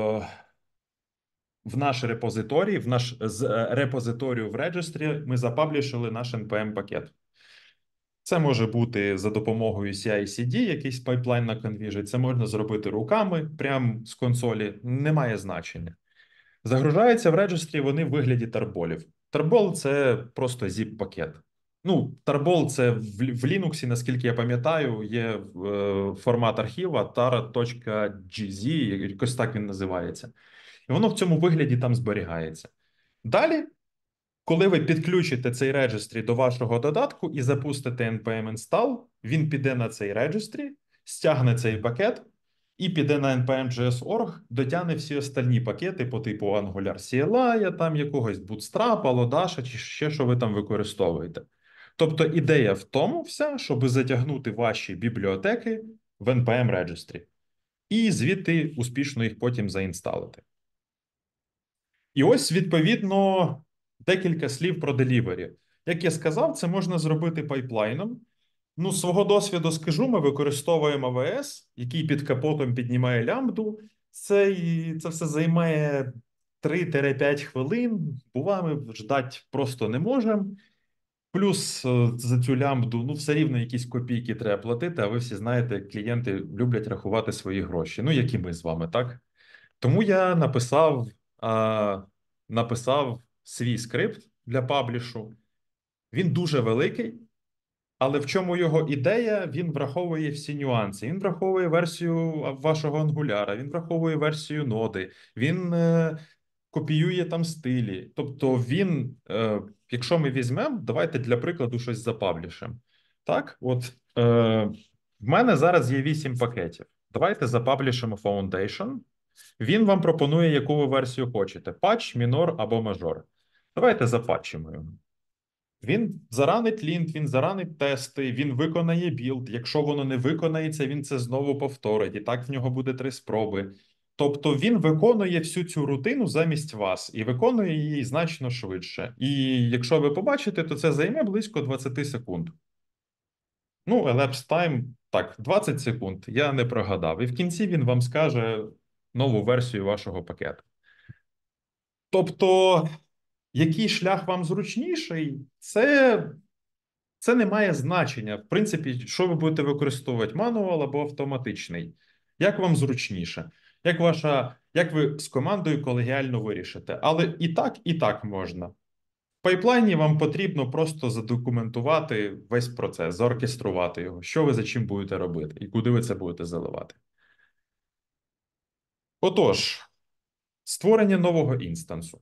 в наш репозиторій, в наш з е, репозиторію в реєстрі ми запаблішили наш npm-пакет. Це може бути за допомогою сі ай сі ді, якийсь пайплайн на конвіжі. Це можна зробити руками, прямо з консолі. Немає значення. Загружаються в реєстрі вони в вигляді тарболів. Тарбол – це просто zip-пакет. Ну, тарбол – це в, в Linux, наскільки я пам'ятаю, є е, формат архіва tar.gz, якось так він називається. І воно в цьому вигляді там зберігається. Далі, коли ви підключите цей реєстрі до вашого додатку і запустите npm install, він піде на цей реєстрі, стягне цей пакет і піде на npm.js.org, дотягне всі остальні пакети по типу Angular сі ел ай, там якогось Bootstrap, Lodash чи ще що ви там використовуєте. Тобто ідея в тому вся, щоб затягнути ваші бібліотеки в npm реєстрі і звідти успішно їх потім заінсталити. І ось, відповідно, декілька слів про delivery. Як я сказав, це можна зробити пайплайном. Ну, з свого досвіду скажу, ми використовуємо ей ві ес, який під капотом піднімає лямбду. Це, це все займає три-п'ять хвилин. Бува, ми ждати просто не можемо. Плюс е, за цю лямбду, ну, все рівно якісь копійки треба платити, а ви всі знаєте, клієнти люблять рахувати свої гроші. Ну, як і ми з вами, так? Тому я написав, а, написав свій скрипт для паблішу. Він дуже великий, але в чому його ідея? Він враховує всі нюанси. Він враховує версію вашого ангуляра, він враховує версію ноди, він е, копіює там стилі. Тобто він, е, якщо ми візьмемо, давайте для прикладу щось запаблішимо. Так, от е, в мене зараз є вісім пакетів. Давайте запаблішимо Foundation. Він вам пропонує, яку ви версію хочете: патч, мінор або мажор. Давайте запатчимо його. Він заранить лінт, він заранить тести, він виконає білд. Якщо воно не виконається, він це знову повторить. І так в нього буде три спроби. Тобто він виконує всю цю рутину замість вас і виконує її значно швидше. І якщо ви побачите, то це займе близько двадцять секунд. Ну, elapsed time, так, двадцять секунд, я не прогадав. І в кінці він вам скаже нову версію вашого пакету. Тобто, який шлях вам зручніший, це, це не має значення. В принципі, що ви будете використовувати, мануал або автоматичний. Як вам зручніше? Як ваша, як ви з командою колегіально вирішите? Але і так, і так можна. В пайплайні вам потрібно просто задокументувати весь процес, заоркеструвати його, що ви за чим будете робити і куди ви це будете заливати. Отож, створення нового інстансу.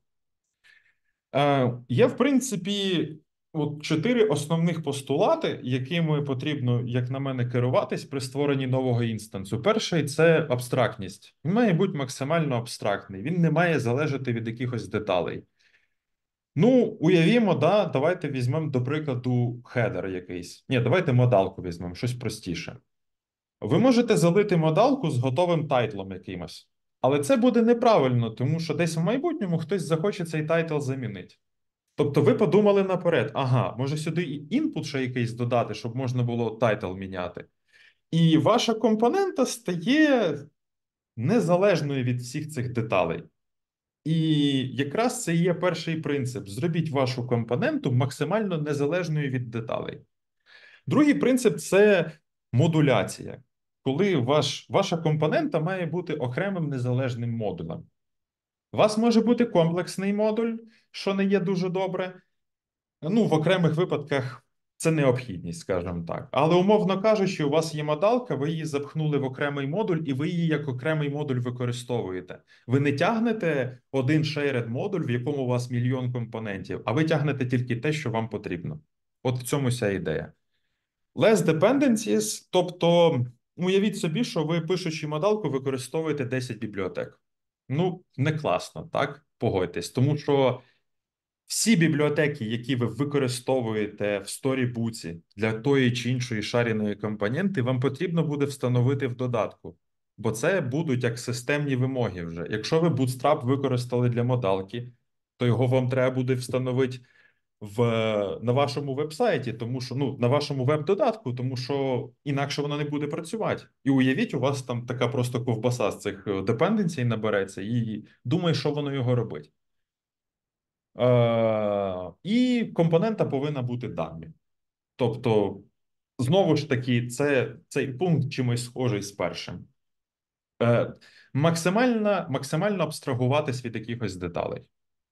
Е, Є, в принципі, от чотири основних постулати, якими потрібно, як на мене, керуватись при створенні нового інстансу. Перший – це абстрактність. Він має бути максимально абстрактний, він не має залежати від якихось деталей. Ну, уявімо, да, давайте візьмемо, до прикладу, хедер якийсь. Ні, давайте модалку візьмемо, щось простіше. Ви можете залити модалку з готовим тайтлом якимось. Але це буде неправильно, тому що десь в майбутньому хтось захоче цей тайтл замінити. Тобто ви подумали наперед, ага, може сюди і інпут ще якийсь додати, щоб можна було тайтл міняти. І ваша компонента стає незалежною від всіх цих деталей. І якраз це є перший принцип. Зробіть вашу компоненту максимально незалежною від деталей. Другий принцип – це модуляція. Коли ваш, ваша компонента має бути окремим незалежним модулем. У вас може бути комплексний модуль, що не є дуже добре. Ну, в окремих випадках це необхідність, скажімо так. Але, умовно кажучи, у вас є модалка, ви її запхнули в окремий модуль, і ви її як окремий модуль використовуєте. Ви не тягнете один shared модуль, в якому у вас мільйон компонентів, а ви тягнете тільки те, що вам потрібно. От в цьому вся ідея. Less dependencies, тобто, уявіть собі, що ви, пишучи модалку, використовуєте десять бібліотек. Ну, не класно, так? Погодьтесь. Тому що всі бібліотеки, які ви використовуєте в сторібуці для тої чи іншої шареної компоненти, вам потрібно буде встановити в додатку. Бо це будуть як системні вимоги вже. Якщо ви Bootstrap використали для модалки, то його вам треба буде встановити в, на вашому веб-сайті, тому що, ну, на вашому веб-додатку, тому що інакше воно не буде працювати. І уявіть, у вас там така просто ковбаса з цих депенденцій набереться, і думає, що воно його робить. Е, і компонента повинна бути дані. Тобто, знову ж таки, це, цей пункт чимось схожий з першим. Е, максимально, максимально абстрагуватись від якихось деталей.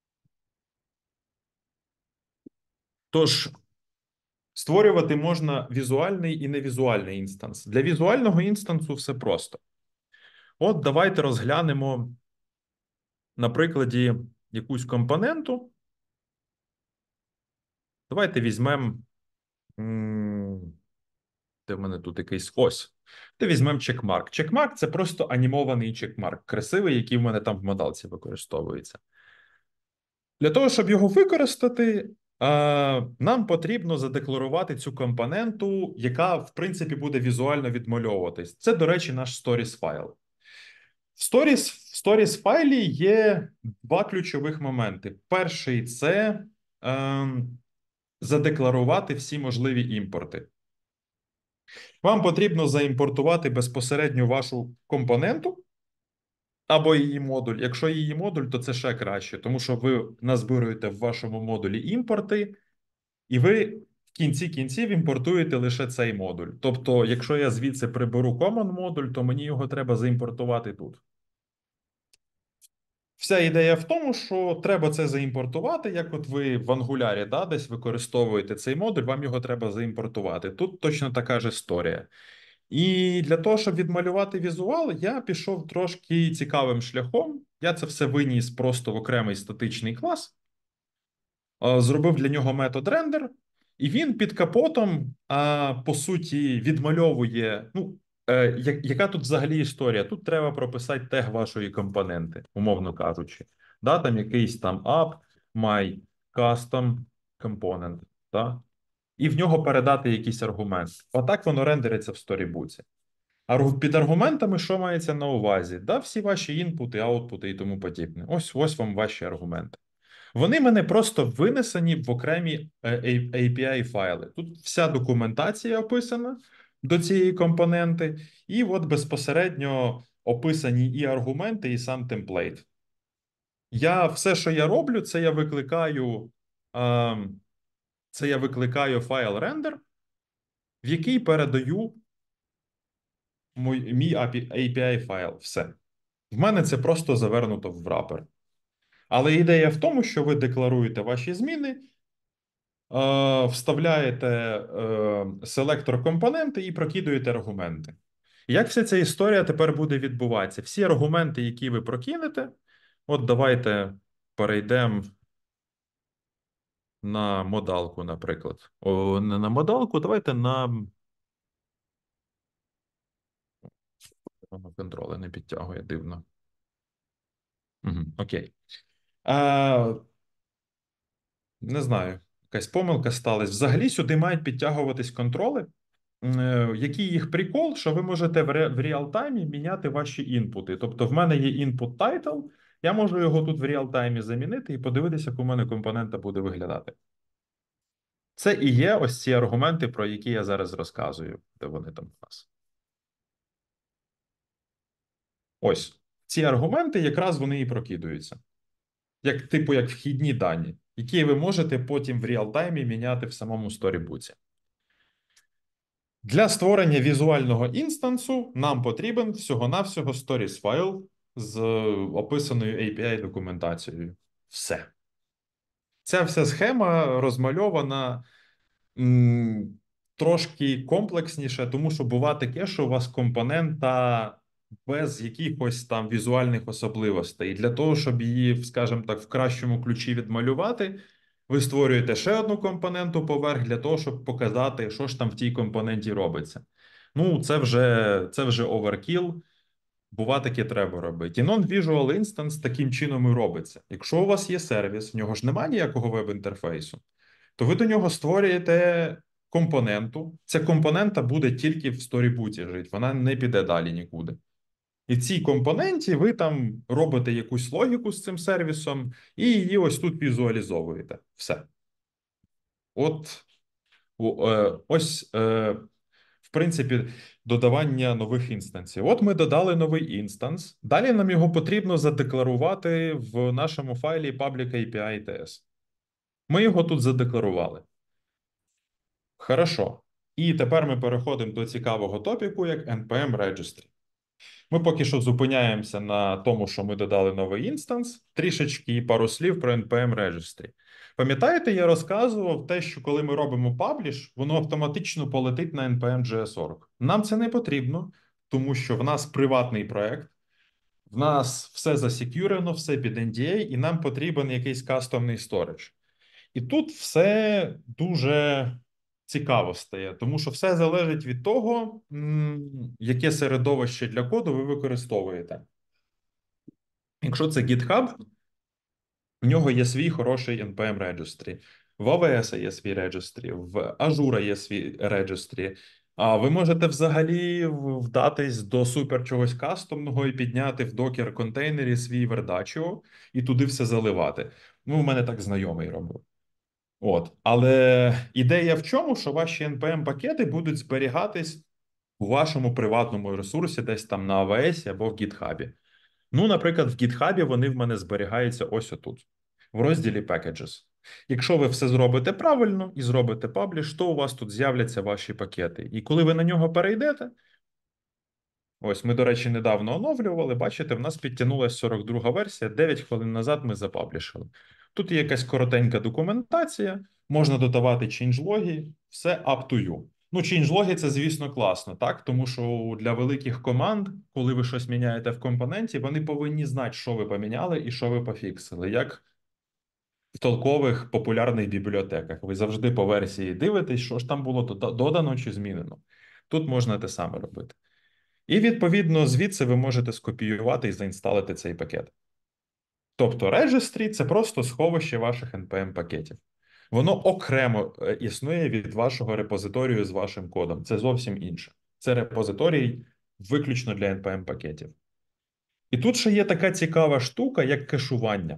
Тож, створювати можна візуальний і невізуальний інстанс. Для візуального інстансу все просто. От давайте розглянемо на прикладі якусь компоненту. Давайте візьмемо, де в мене тут якийсь ось. Де візьмемо чекмарк. Чекмарк – це просто анімований чекмарк, красивий, який в мене там в модалці використовується. Для того, щоб його використати, нам потрібно задекларувати цю компоненту, яка, в принципі, буде візуально відмальовуватись. Це, до речі, наш stories файл. В Stories, в Stories файлі є два ключових моменти. Перший – це ем, задекларувати всі можливі імпорти. Вам потрібно заімпортувати безпосередньо вашу компоненту або її модуль. Якщо її модуль, то це ще краще, тому що ви назбируєте в вашому модулі імпорти, і ви в кінці кінців імпортуєте лише цей модуль. Тобто, якщо я звідси приберу common модуль, то мені його треба заімпортувати тут. Вся ідея в тому, що треба це заімпортувати, як от ви в Angular, да, десь використовуєте цей модуль, вам його треба заімпортувати. Тут точно така ж історія. І для того, щоб відмалювати візуал, я пішов трошки цікавим шляхом. Я це все виніс просто в окремий статичний клас, зробив для нього метод render, і він під капотом, по суті, відмальовує, ну, яка тут взагалі історія? Тут треба прописати тег вашої компоненти, умовно кажучи. Да, там якийсь там app, my custom component, да? І в нього передати якийсь аргумент. Отак воно рендериться в сторібуці. А під аргументами що мається на увазі? Да, всі ваші інпути, аутпути і тому подібне. Ось, ось вам ваші аргументи. Вони мене просто винесені в окремі ей пі ай-файли. Тут вся документація описана до цієї компоненти, і от безпосередньо описані і аргументи, і сам темплейт. Я, все, що я роблю, це я викликаю, е, це я викликаю файл render, в який передаю мій, мій ей пі ай-файл. Все. В мене це просто завернуто в wrapper. Але ідея в тому, що ви декларуєте ваші зміни, вставляєте селектор компоненти і прокидуєте аргументи. Як вся ця історія тепер буде відбуватися? Всі аргументи, які ви прокинете, от давайте перейдемо на модалку, наприклад. О, не на модалку, давайте на контроли не підтягує, дивно. Угу, окей. А, не знаю, якась помилка сталася. Взагалі сюди мають підтягуватись контроли. Який їх прикол, що ви можете в реал-таймі міняти ваші інпути. Тобто в мене є input title, я можу його тут в реал-таймі замінити і подивитися, як у мене компонента буде виглядати. Це і є ось ці аргументи, про які я зараз розказую, де вони там у нас. Ось. Ці аргументи якраз вони і прокидуються. Як, типу, як вхідні дані, які ви можете потім в реал-таймі міняти в самому сторібуці. Для створення візуального інстансу нам потрібен всього-навсього stories файл з описаною ей пі ай-документацією. Все. Ця вся схема розмальована м, трошки комплексніше, тому що буває таке, що у вас компонента без якихось там візуальних особливостей. І для того, щоб її, скажімо так, в кращому ключі відмалювати, ви створюєте ще одну компоненту поверх для того, щоб показати, що ж там в тій компоненті робиться. Ну, це вже, це вже overkill. Бува таке треба робити. І non-visual instance таким чином і робиться. Якщо у вас є сервіс, в нього ж немає ніякого веб-інтерфейсу, то ви до нього створюєте компоненту. Ця компонента буде тільки в сторібуті жити, вона не піде далі нікуди. І в цій компоненті ви там робите якусь логіку з цим сервісом і її ось тут візуалізовуєте. Все. От ось, в принципі, додавання нових інстансів. От ми додали новий інстанс. Далі нам його потрібно задекларувати в нашому файлі public ей пі ай ті ес. Ми його тут задекларували. Хорошо. І тепер ми переходимо до цікавого топіку, як ен пі ем Registry. Ми поки що зупиняємося на тому, що ми додали новий інстанс, трішечки пару слів про ен пі ем Registry. Пам'ятаєте, я розказував те, що коли ми робимо пабліш, воно автоматично полетить на ен пі ем джей ес орг. Нам це не потрібно, тому що в нас приватний проект, в нас все засекюрено, все під ен ді ей, і нам потрібен якийсь кастомний сторідж. І тут все дуже цікаво стає, тому що все залежить від того, яке середовище для коду ви використовуєте. Якщо це GitHub, в нього є свій хороший ен пі ем Registry, в ей ві ес є свій registry, в Azure є свій registry, А ви можете взагалі в- вдатись до супер чогось кастомного і підняти в докер контейнері свій Verdaccio і туди все заливати. Ну, у мене так знайомий робив. От. Але ідея в чому, що ваші ен пі ем-пакети будуть зберігатись у вашому приватному ресурсі, десь там на ей ві ес або в GitHub. Ну, наприклад, в GitHub вони в мене зберігаються ось отут, в розділі Packages. Якщо ви все зробите правильно і зробите пабліш, то у вас тут з'являться ваші пакети. І коли ви на нього перейдете, ось ми, до речі, недавно оновлювали, бачите, в нас підтягнулася сорок друга версія, дев'ять хвилин назад ми запаблішили. Тут є якась коротенька документація, можна додавати чейнджлоги, все up to you. Ну, чейнджлоги – це, звісно, класно, так? Тому що для великих команд, коли ви щось міняєте в компоненті, вони повинні знати, що ви поміняли і що ви пофіксили. Як в толкових популярних бібліотеках. Ви завжди по версії дивитесь, що ж там було додано чи змінено. Тут можна те саме робити. І, відповідно, звідси ви можете скопіювати і заінсталити цей пакет. Тобто Registry – це просто сховище ваших ен пі ем-пакетів. Воно окремо е, існує від вашого репозиторію з вашим кодом. Це зовсім інше. Це репозиторій виключно для ен пі ем-пакетів. І тут ще є така цікава штука, як кешування.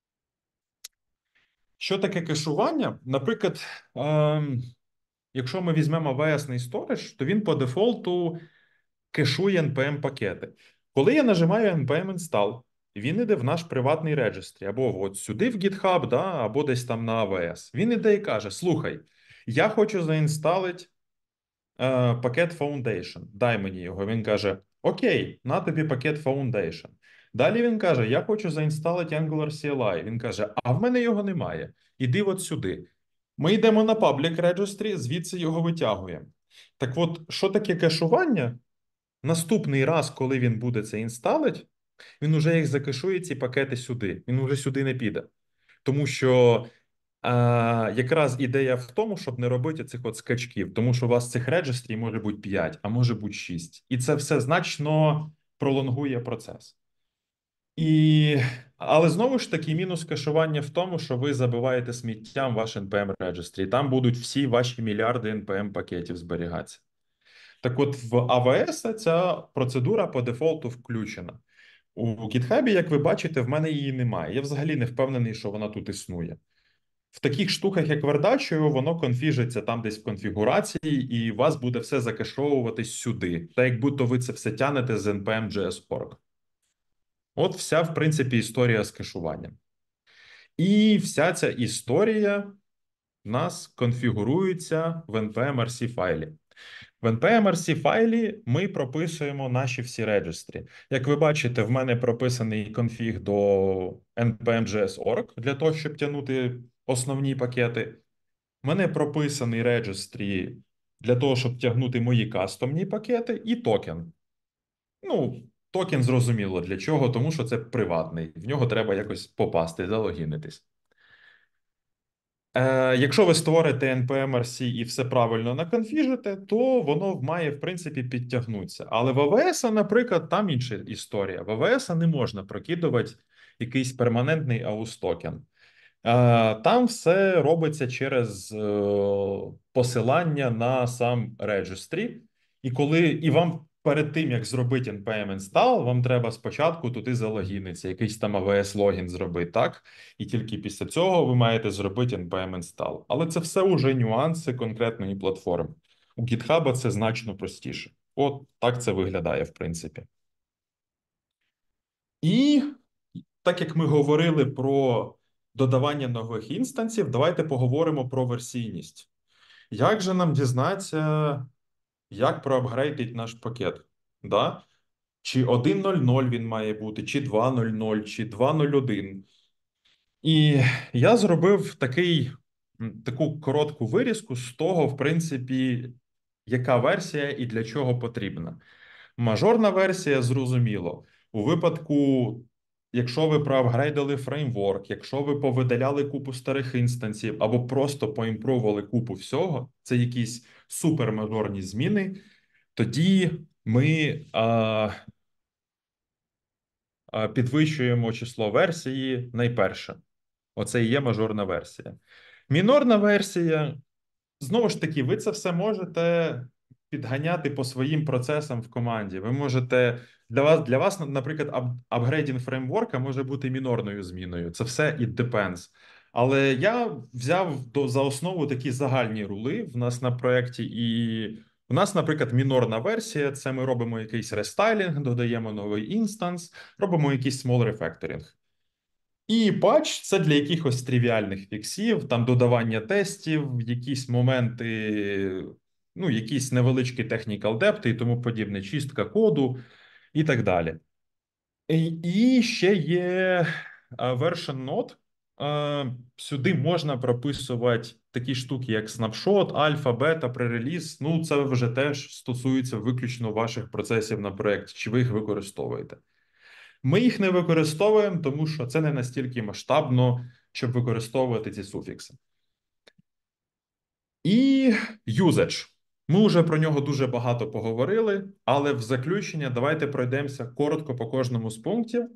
Що таке кешування? Наприклад, ем, якщо ми візьмемо ві ес-ний сторідж, то він по дефолту кешує ен пі ем-пакети. Коли я нажимаю ен пі ем install, він іде в наш приватний реєстрі, або от сюди в GitHub, да, або десь там на ей ві ес. Він іде і каже: слухай, я хочу заінсталити е, пакет Foundation, дай мені його. Він каже: окей, на тобі пакет Foundation. Далі він каже: я хочу заінсталити Angular сі ел ай. Він каже: а в мене його немає. Іди от сюди. Ми йдемо на Public Registry, звідси його витягуємо. Так от, що таке кешування? Наступний раз, коли він буде це інсталить, він уже їх закешує, ці пакети сюди. Він уже сюди не піде. Тому що а, якраз ідея в тому, щоб не робити цих от скачків. Тому що у вас цих реджестрій може бути п'ять, а може бути шість. І це все значно пролонгує процес. І... Але знову ж таки, мінус кешування в тому, що ви забиваєте сміттям ваш ен пі ем Registry. Там будуть всі ваші мільярди ен пі ем пакетів зберігатися. Так от в ей ві ес ця процедура по дефолту включена. У GitHub, як ви бачите, в мене її немає. Я взагалі не впевнений, що вона тут існує. В таких штуках, як Verdaccio, воно конфіжиться там десь в конфігурації, і у вас буде все закешовуватись сюди. Так як будто ви це все тянете з ен пі ем джей ес точка орг. От вся, в принципі, історія з кешуванням. І вся ця історія в нас конфігурується в ен пі ем ар сі файлі. В ен пі ем ар сі файлі ми прописуємо наші всі реєстри. Як ви бачите, в мене прописаний конфіг до ен пі ем джей ес точка орг для того, щоб тягнути основні пакети. В мене прописаний реєстрі для того, щоб тягнути мої кастомні пакети, і токен. Ну, токен зрозуміло для чого, тому що це приватний. В нього треба якось попасти, залогінитись. Е, якщо ви створите ен пі ем ар сі і все правильно наконфіжите, то воно має, в принципі, підтягнутися. Але в ей ві ес, наприклад, там інша історія. В ей ві ес не можна прокидувати якийсь перманентний аус-токен. Е, там все робиться через е, посилання на сам registry. І коли і вам перед тим, як зробити ен пі ем install, вам треба спочатку туди залогінитися, якийсь там ей ві ес-логін зробити, так? І тільки після цього ви маєте зробити ен пі ем install. Але це все вже нюанси конкретної платформи. У GitHub це значно простіше. От так це виглядає, в принципі. І так як ми говорили про додавання нових інстансів, давайте поговоримо про версійність. Як же нам дізнатися, як проапгрейдити наш пакет? Да? Чи один нуль нуль він має бути, чи два нуль нуль, чи два нуль один. І я зробив такий, м, таку коротку вирізку з того, в принципі, яка версія і для чого потрібна. Мажорна версія, зрозуміло. У випадку, якщо ви проапгрейдили фреймворк, якщо ви повидаляли купу старих інстансів або просто поімпровували купу всього, це якісь супермажорні зміни, тоді ми а, а, підвищуємо число версії найперше. Оце і є мажорна версія. Мінорна версія, знову ж таки, ви це все можете підганяти по своїм процесам в команді. Ви можете для вас, для вас, наприклад, ап- апгрейдінг фреймворка може бути мінорною зміною. Це все it depends. Але я взяв до за основу такі загальні рули в нас на проєкті, і у нас, наприклад, мінорна версія. Це ми робимо якийсь рестайлінг, додаємо новий інстанс, робимо якийсь small refactoring. І патч – це для якихось тривіальних фіксів, там додавання тестів, якісь моменти, ну, якісь невеличкі technical депти і тому подібне, чистка коду і так далі. І і ще є а, version node. А, Сюди можна прописувати такі штуки, як snapshot, альфа, бета, пререліз. Ну, це вже теж стосується виключно ваших процесів на проєкті, чи ви їх використовуєте. Ми їх не використовуємо, тому що це не настільки масштабно, щоб використовувати ці суфікси. І usage. Ми вже про нього дуже багато поговорили, але в заключення давайте пройдемося коротко по кожному з пунктів.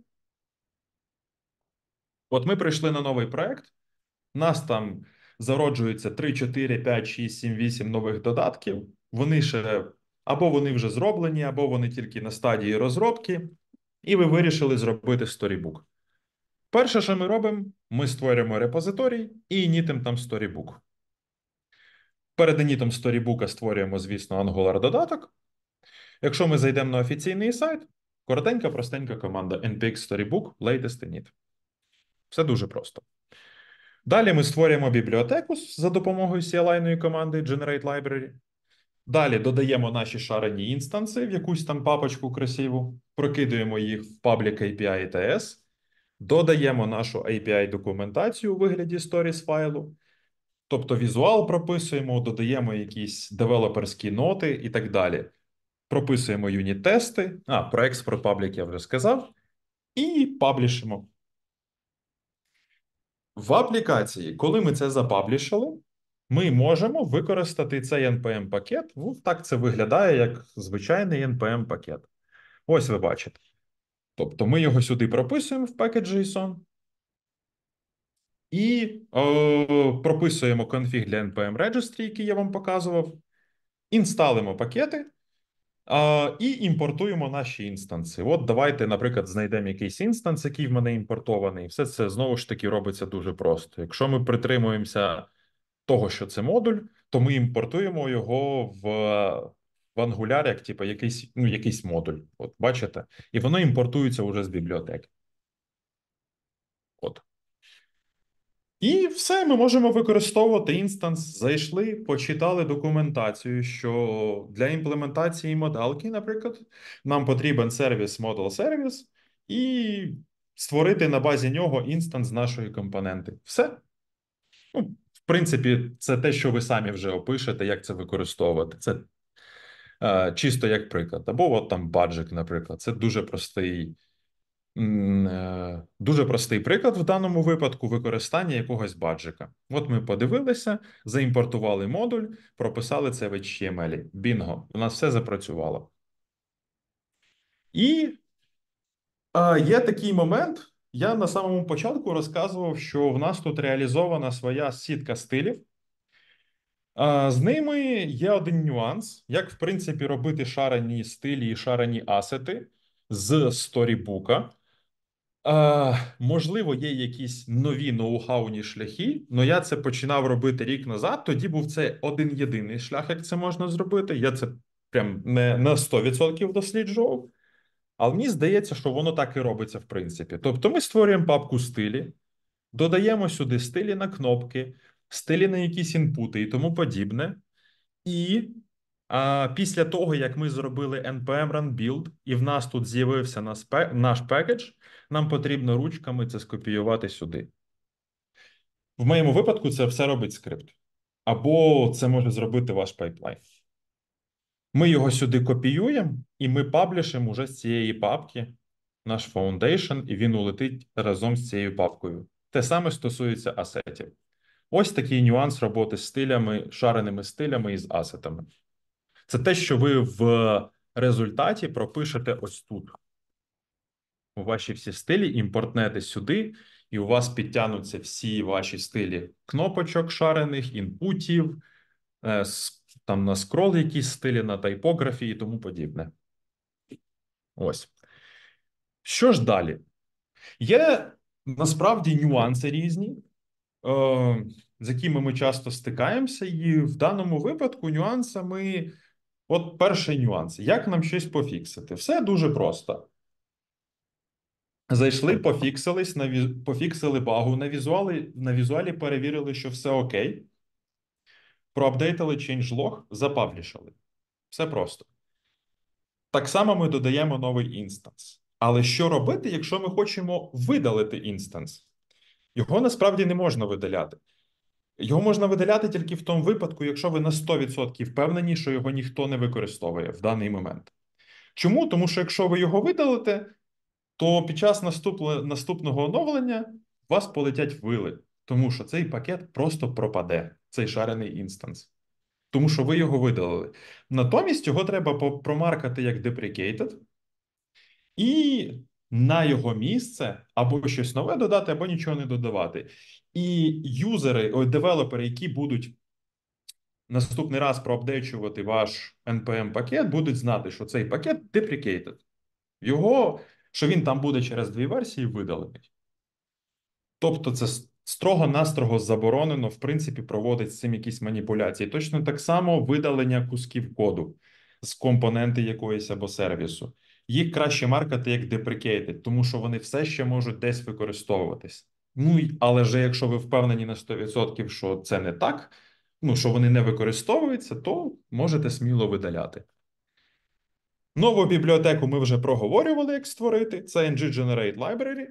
От ми прийшли на новий проект. У нас там зароджується три, чотири, п'ять, шість, сім, вісім нових додатків. Вони ще або вони вже зроблені, або вони тільки на стадії розробки. І ви вирішили зробити сторібук. Перше, що ми робимо, ми створюємо репозиторій і інітимо там сторібук. Перед інітом сторібука створюємо, звісно, Angular додаток. Якщо ми зайдемо на офіційний сайт, коротенька, простенька команда npx storybook latest init. Все дуже просто. Далі ми створюємо бібліотеку за допомогою сі ел ай-ної команди Generate Library. Далі додаємо наші шарені інстанси в якусь там папочку красиву, прокидуємо їх в public ей пі ай і ті ес, додаємо нашу ей пі ай-документацію у вигляді stories файлу, тобто візуал прописуємо, додаємо якісь девелоперські ноти і так далі. Прописуємо юніт-тести, а, про експорт паблік я вже сказав, і паблішимо. В аплікації, коли ми це запаблішили, ми можемо використати цей ен пі ем-пакет. Ну, так це виглядає, як звичайний ен пі ем-пакет. Ось ви бачите. Тобто ми його сюди прописуємо в package.json і о, прописуємо конфіг для ен пі ем Registry, який я вам показував, інсталимо пакети а, і імпортуємо наші інстанси. От давайте, наприклад, знайдемо якийсь інстанс, який в мене імпортований. Все це, знову ж таки, робиться дуже просто. Якщо ми притримуємося того, що це модуль, то ми імпортуємо його в, в Angular, як типу, якийсь, ну, якийсь модуль. От, бачите? І воно імпортується вже з бібліотеки. От. І все, ми можемо використовувати інстанс. Зайшли, почитали документацію, що для імплементації модалки, наприклад, нам потрібен сервіс Model Service і створити на базі нього інстанс нашої компоненти. Все. Ну, в принципі, це те, що ви самі вже опишете, як це використовувати. Це е, чисто як приклад. Або от там баджик, наприклад. Це дуже простий, м, е, дуже простий приклад в даному випадку використання якогось баджика. От ми подивилися, заімпортували модуль, прописали це в ейч ті ем ел. Бінго, у нас все запрацювало. І е, є такий момент. Я на самому початку розказував, що в нас тут реалізована своя сітка стилів. А, з ними є один нюанс, як, в принципі, робити шарені стилі і шарені асети з сторібука. А, можливо, є якісь нові ноу-хауні шляхи, але я це починав робити рік назад, тоді був це один-єдиний шлях, як це можна зробити. Я це прям не на сто відсотків досліджував. Але мені здається, що воно так і робиться, в принципі. Тобто ми створюємо папку стилі, додаємо сюди стилі на кнопки, стилі на якісь інпути і тому подібне. І а, після того, як ми зробили ен пі ем run build, і в нас тут з'явився наш, наш пекедж, нам потрібно ручками це скопіювати сюди. В моєму випадку це все робить скрипт. Або це може зробити ваш пайплайн. Ми його сюди копіюємо, і ми паблішимо уже з цієї папки наш foundation, і він улетить разом з цією папкою. Те саме стосується асетів. Ось такий нюанс роботи з стилями, шареними стилями і з асетами. Це те, що ви в результаті пропишете ось тут. У ваші всі стилі імпортнете сюди, і у вас підтягнуться всі ваші стилі кнопочок шарених, інпутів, там на скрол якісь стилі, на тайпографі і тому подібне. Ось. Що ж далі? Є насправді нюанси різні, е, з якими ми часто стикаємося, і в даному випадку нюансами, от перший нюанс, як нам щось пофіксити? Все дуже просто. Зайшли, пофіксились, на віз... пофіксили багу на візуалі, на візуалі перевірили, що все окей, проапдейтили changelog, запаблішили. Все просто. Так само ми додаємо новий інстанс. Але що робити, якщо ми хочемо видалити інстанс? Його насправді не можна видаляти. Його можна видаляти тільки в тому випадку, якщо ви на сто відсотків впевнені, що його ніхто не використовує в даний момент. Чому? Тому що якщо ви його видалите, то під час наступ... наступного оновлення у вас полетять вили, тому що цей пакет просто пропаде, цей шарений інстанс. Тому що ви його видалили. Натомість його треба промаркати як deprecated, і на його місце або щось нове додати, або нічого не додавати. І юзери, ой, девелопери, які будуть наступний раз проапдейчувати ваш ен пі ем-пакет, будуть знати, що цей пакет deprecated. Його, що він там буде через дві версії, видалений. Тобто це строго-настрого заборонено, в принципі, проводить з цим якісь маніпуляції. Точно так само видалення кусків коду з компоненти якоїсь або сервісу. Їх краще маркати як deprecated, тому що вони все ще можуть десь використовуватись. Ну, але ж якщо ви впевнені на сто відсотків, що це не так, ну, що вони не використовуються, то можете сміло видаляти. Нову бібліотеку ми вже проговорювали, як створити. Це ен джі Generate Library.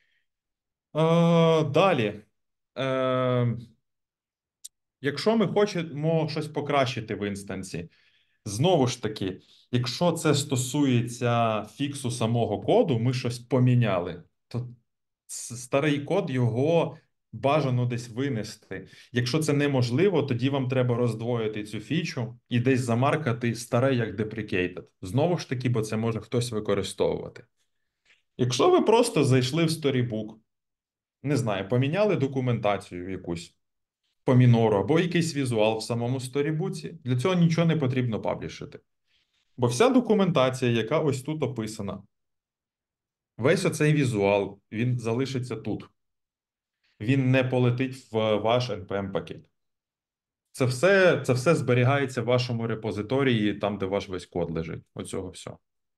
Е, далі. Е, якщо ми хочемо щось покращити в інстансі, знову ж таки, якщо це стосується фіксу самого коду, ми щось поміняли, то старий код його бажано десь винести. Якщо це неможливо, тоді вам треба роздвоїти цю фічу і десь замаркати старе як deprecated. Знову ж таки, бо це може хтось використовувати. Якщо ви просто зайшли в Storybook, не знаю, поміняли документацію якусь по мінору або якийсь візуал в самому сторібуці, для цього нічого не потрібно паблішити. Бо вся документація, яка ось тут описана, весь оцей візуал, він залишиться тут. Він не полетить в ваш ен пі ем-пакет. Це все, це все зберігається в вашому репозиторії, там, де ваш весь код лежить. Оцього всього.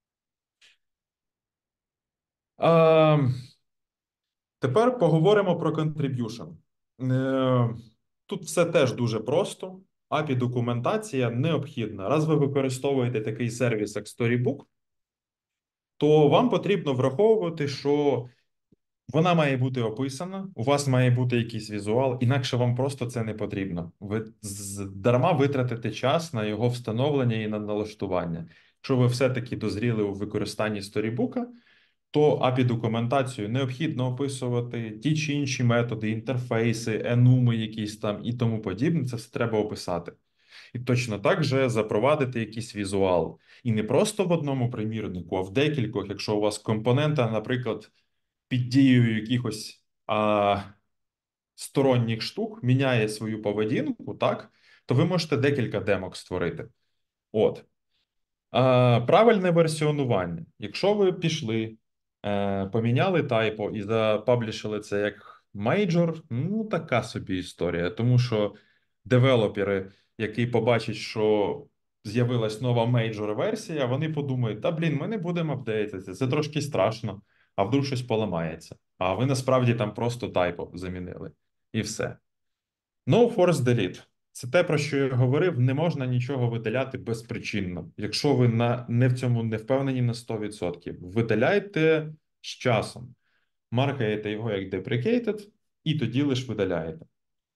А, тепер поговоримо про contribution. Е, Тут все теж дуже просто. ей пі ай-документація необхідна. Раз ви використовуєте такий сервіс, як Storybook, то вам потрібно враховувати, що вона має бути описана, у вас має бути якийсь візуал, інакше вам просто це не потрібно. Ви дарма витратите час на його встановлення і на налаштування. Якщо ви все-таки дозріли у використанні Storybook, то ей пі ай-документацію необхідно описувати, ті чи інші методи, інтерфейси, енуми якісь там і тому подібне, це все треба описати. І точно так же запровадити якийсь візуал. І не просто в одному примірнику, а в декількох, якщо у вас компонента, наприклад, під дією якихось а, сторонніх штук міняє свою поведінку, так, то ви можете декілька демок створити. От. А, правильне версіонування. Якщо ви пішли, е, поміняли тайпо і запаблішили це як мейджор, ну, така собі історія. Тому що девелопери, які побачать, що з'явилась нова мейджор-версія, вони подумають, та, блін, ми не будемо апдейтити, це трошки страшно, а вдруг щось поламається. А ви насправді там просто тайпо замінили. І все. No force delete. Це те, про що я говорив, не можна нічого видаляти безпричинно. Якщо ви на, не в цьому не впевнені на сто відсотків, видаляйте з часом. Маркаєте його як deprecated і тоді лише видаляєте.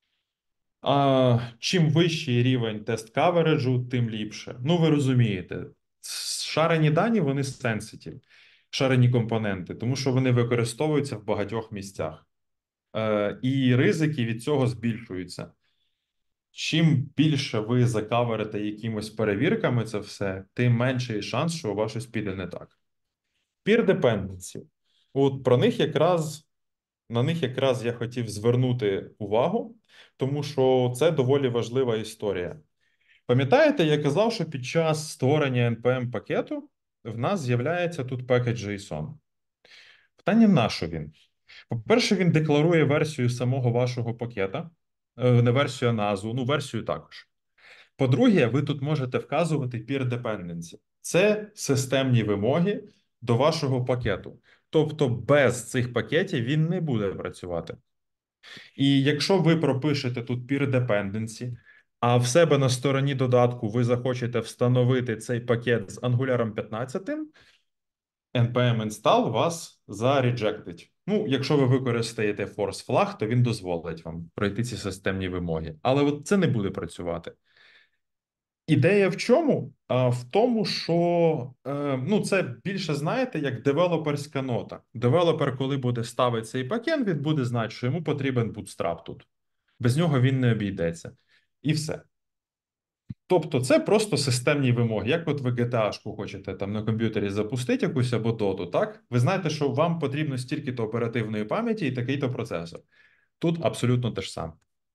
А, чим вищий рівень тест-кавереджу, тим ліпше. Ну, ви розумієте, шарені дані, вони sensitive, шарені компоненти, тому що вони використовуються в багатьох місцях. Е, і ризики від цього збільшуються. Чим більше ви закаверите якимось перевірками це все, тим менший шанс, що у вас щось піде не так. Peer dependency. От про них якраз, на них якраз я хотів звернути увагу, тому що це доволі важлива історія. Пам'ятаєте, я казав, що під час створення ен пі ем пакету в нас з'являється тут package.json. Питання, на що він? По-перше, він декларує версію самого вашого пакета, е, не версію, а назву, ну, версію також. По-друге, ви тут можете вказувати peer dependency. Це системні вимоги до вашого пакету. Тобто без цих пакетів він не буде працювати. І якщо ви пропишете тут peer dependency, а в себе на стороні додатку ви захочете встановити цей пакет з Angular п'ятнадцять, ен пі ем install вас заріджектить. Ну, якщо ви використаєте force flag, то він дозволить вам пройти ці системні вимоги. Але от це не буде працювати. Ідея в чому? А, в тому, що е, ну, це більше, знаєте, як девелоперська нота. Девелопер, коли буде ставити цей пакет, він буде знати, що йому потрібен bootstrap тут. Без нього він не обійдеться. І все. Тобто це просто системні вимоги. Як от ви джі ті ей-шку хочете там на комп'ютері запустити якусь або доту, так? Ви знаєте, що вам потрібно стільки-то оперативної пам'яті і такий-то процесор. Тут абсолютно те ж саме.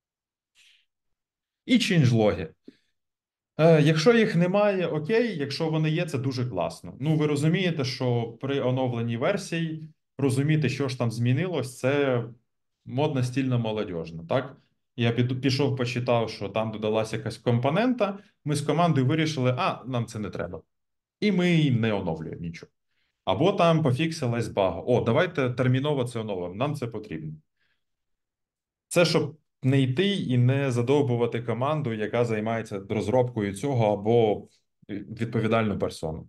І changelog. Е, Якщо їх немає, окей, якщо вони є, це дуже класно. Ну, ви розумієте, що при оновленій версії розуміти, що ж там змінилось, це модно, стильно, молодіжно, так? Я під- пішов, почитав, що там додалася якась компонента, ми з командою вирішили, а, нам це не треба. І ми й не оновлюємо нічого. Або там пофіксилась бага. О, давайте терміново це оновимо, нам це потрібно. Це щоб не йти і не задовбувати команду, яка займається розробкою цього або відповідальну персону.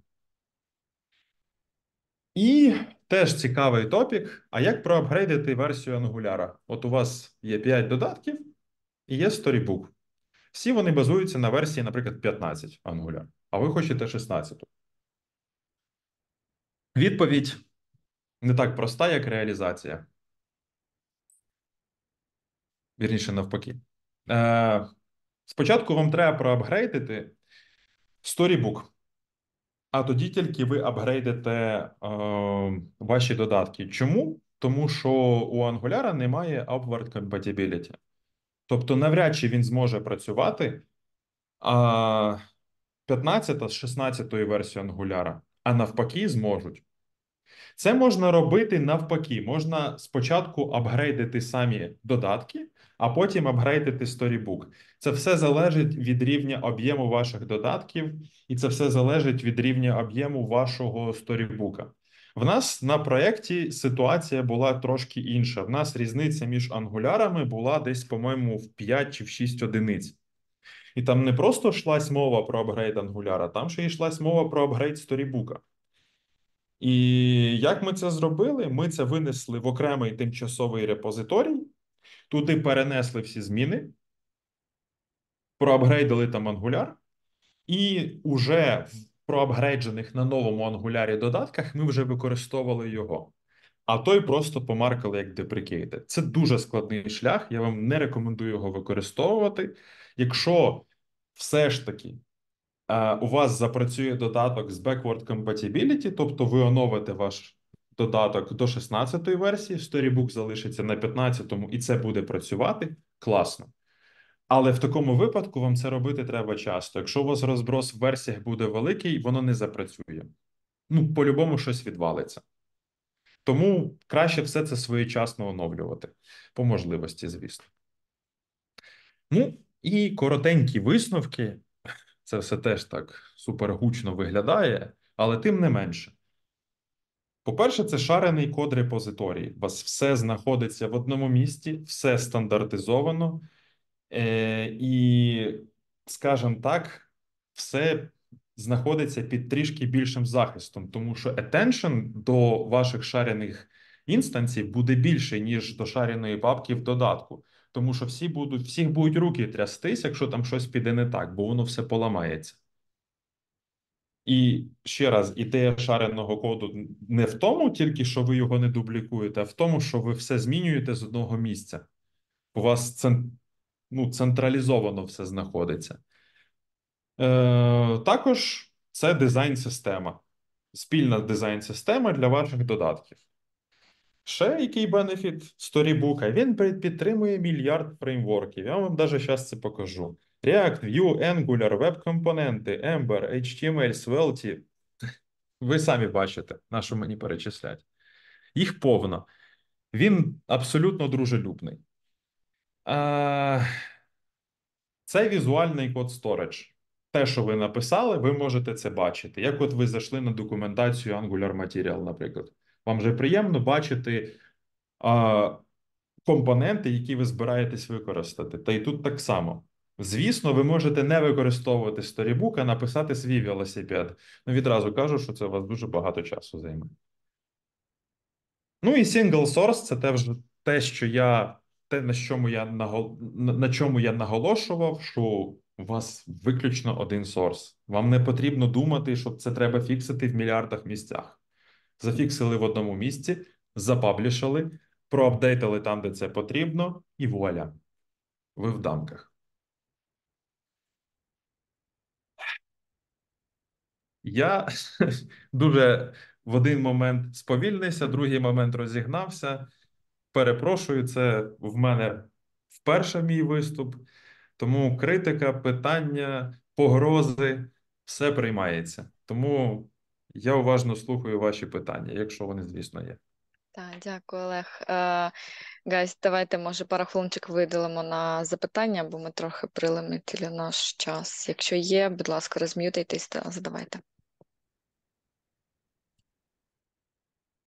І теж цікавий топік. А як проапгрейдити версію Angular? От у вас є п'ять додатків і є Storybook. Всі вони базуються на версії, наприклад, п'ятнадцять Angular, а ви хочете шістнадцять. Відповідь не так проста, як реалізація. Вірніше, навпаки. Е, спочатку вам треба проапгрейдити Storybook. А тоді тільки ви апгрейдите е, ваші додатки. Чому? Тому що у Angular немає upward compatibility. Тобто навряд чи він зможе працювати а п'ятнадцята з шістнадцятою версією Angular, а навпаки зможуть. Це можна робити навпаки. Можна спочатку апгрейдити самі додатки, а потім апгрейдити Storybook. Це все залежить від рівня об'єму ваших додатків, і це все залежить від рівня об'єму вашого Storybook. В нас на проєкті ситуація була трошки інша. В нас різниця між ангулярами була десь, по-моєму, в п'ять чи в шість одиниць. І там не просто йшлась мова про апгрейд ангуляра, там ще йшлась мова про апгрейд Storybook. І як ми це зробили? Ми це винесли в окремий тимчасовий репозиторій, туди перенесли всі зміни, проапгрейдили там Angular, і уже в проапгрейджених на новому Angular додатках ми вже використовували його. А той просто помаркали як deprecated. Це дуже складний шлях, я вам не рекомендую його використовувати. Якщо все ж таки у вас запрацює додаток з backward compatibility, тобто ви оновите ваш додаток до шістнадцятої версії, Storybook залишиться на п'ятнадцятому, і це буде працювати, класно. Але в такому випадку вам це робити треба часто. Якщо у вас розброс в версіях буде великий, воно не запрацює. Ну, по-любому щось відвалиться. Тому краще все це своєчасно оновлювати. По можливості, звісно. Ну, і коротенькі висновки. Це все теж так супергучно виглядає, але тим не менше. По-перше, це шарений код репозиторій. У вас все знаходиться в одному місці, все стандартизовано. Е, і, скажімо так, все знаходиться під трішки більшим захистом, тому що attention до ваших шарених інстанцій буде більше, ніж до шареної папки в додатку. Тому що всі будуть, всіх будуть руки трястись, якщо там щось піде не так, бо воно все поламається. І ще раз, ідея шареного коду не в тому тільки, що ви його не дублікуєте, а в тому, що ви все змінюєте з одного місця. У вас це, ну, централізовано все знаходиться. Е, також це дизайн-система. Спільна дизайн-система для ваших додатків. Ще який бенефіт Storybook? Він підтримує мільярд фреймворків. Я вам навіть зараз це покажу. React, Vue, Angular, веб-компоненти, Ember, ейч ті ем ель, Svelte. Ви самі бачите, на що мені перечислять. Їх повно. Він абсолютно дружелюбний. А... Це візуальний код storage. Те, що ви написали, ви можете це бачити. Як от ви зайшли на документацію Angular Material, наприклад. Вам же приємно бачити а, компоненти, які ви збираєтесь використати. Та й тут так само. Звісно, ви можете не використовувати Storybook, а написати свій велосипед. Ну, відразу кажу, що це у вас дуже багато часу займе. Ну і single source – це теж те, що я, те, на чому я нагол... на на чому я наголошував, що у вас виключно один сорс. Вам не потрібно думати, що це треба фіксити в мільярдах місцях. Зафіксили в одному місці, запаблішали, проапдейтили там, де це потрібно, і вуаля. Ви в дамках. Я дуже в один момент сповільнився, другий момент розігнався. Перепрошую, це в мене вперше мій виступ. Тому критика, питання, погрози – все приймається. Тому я уважно слухаю ваші питання, якщо вони, звісно, є. Так, дякую, Олег. Е, Гайс, давайте, може, пару хвилинчик виділимо на запитання, бо ми трохи прилимітили наш час. Якщо є, будь ласка, розм'ютайтесь та задавайте.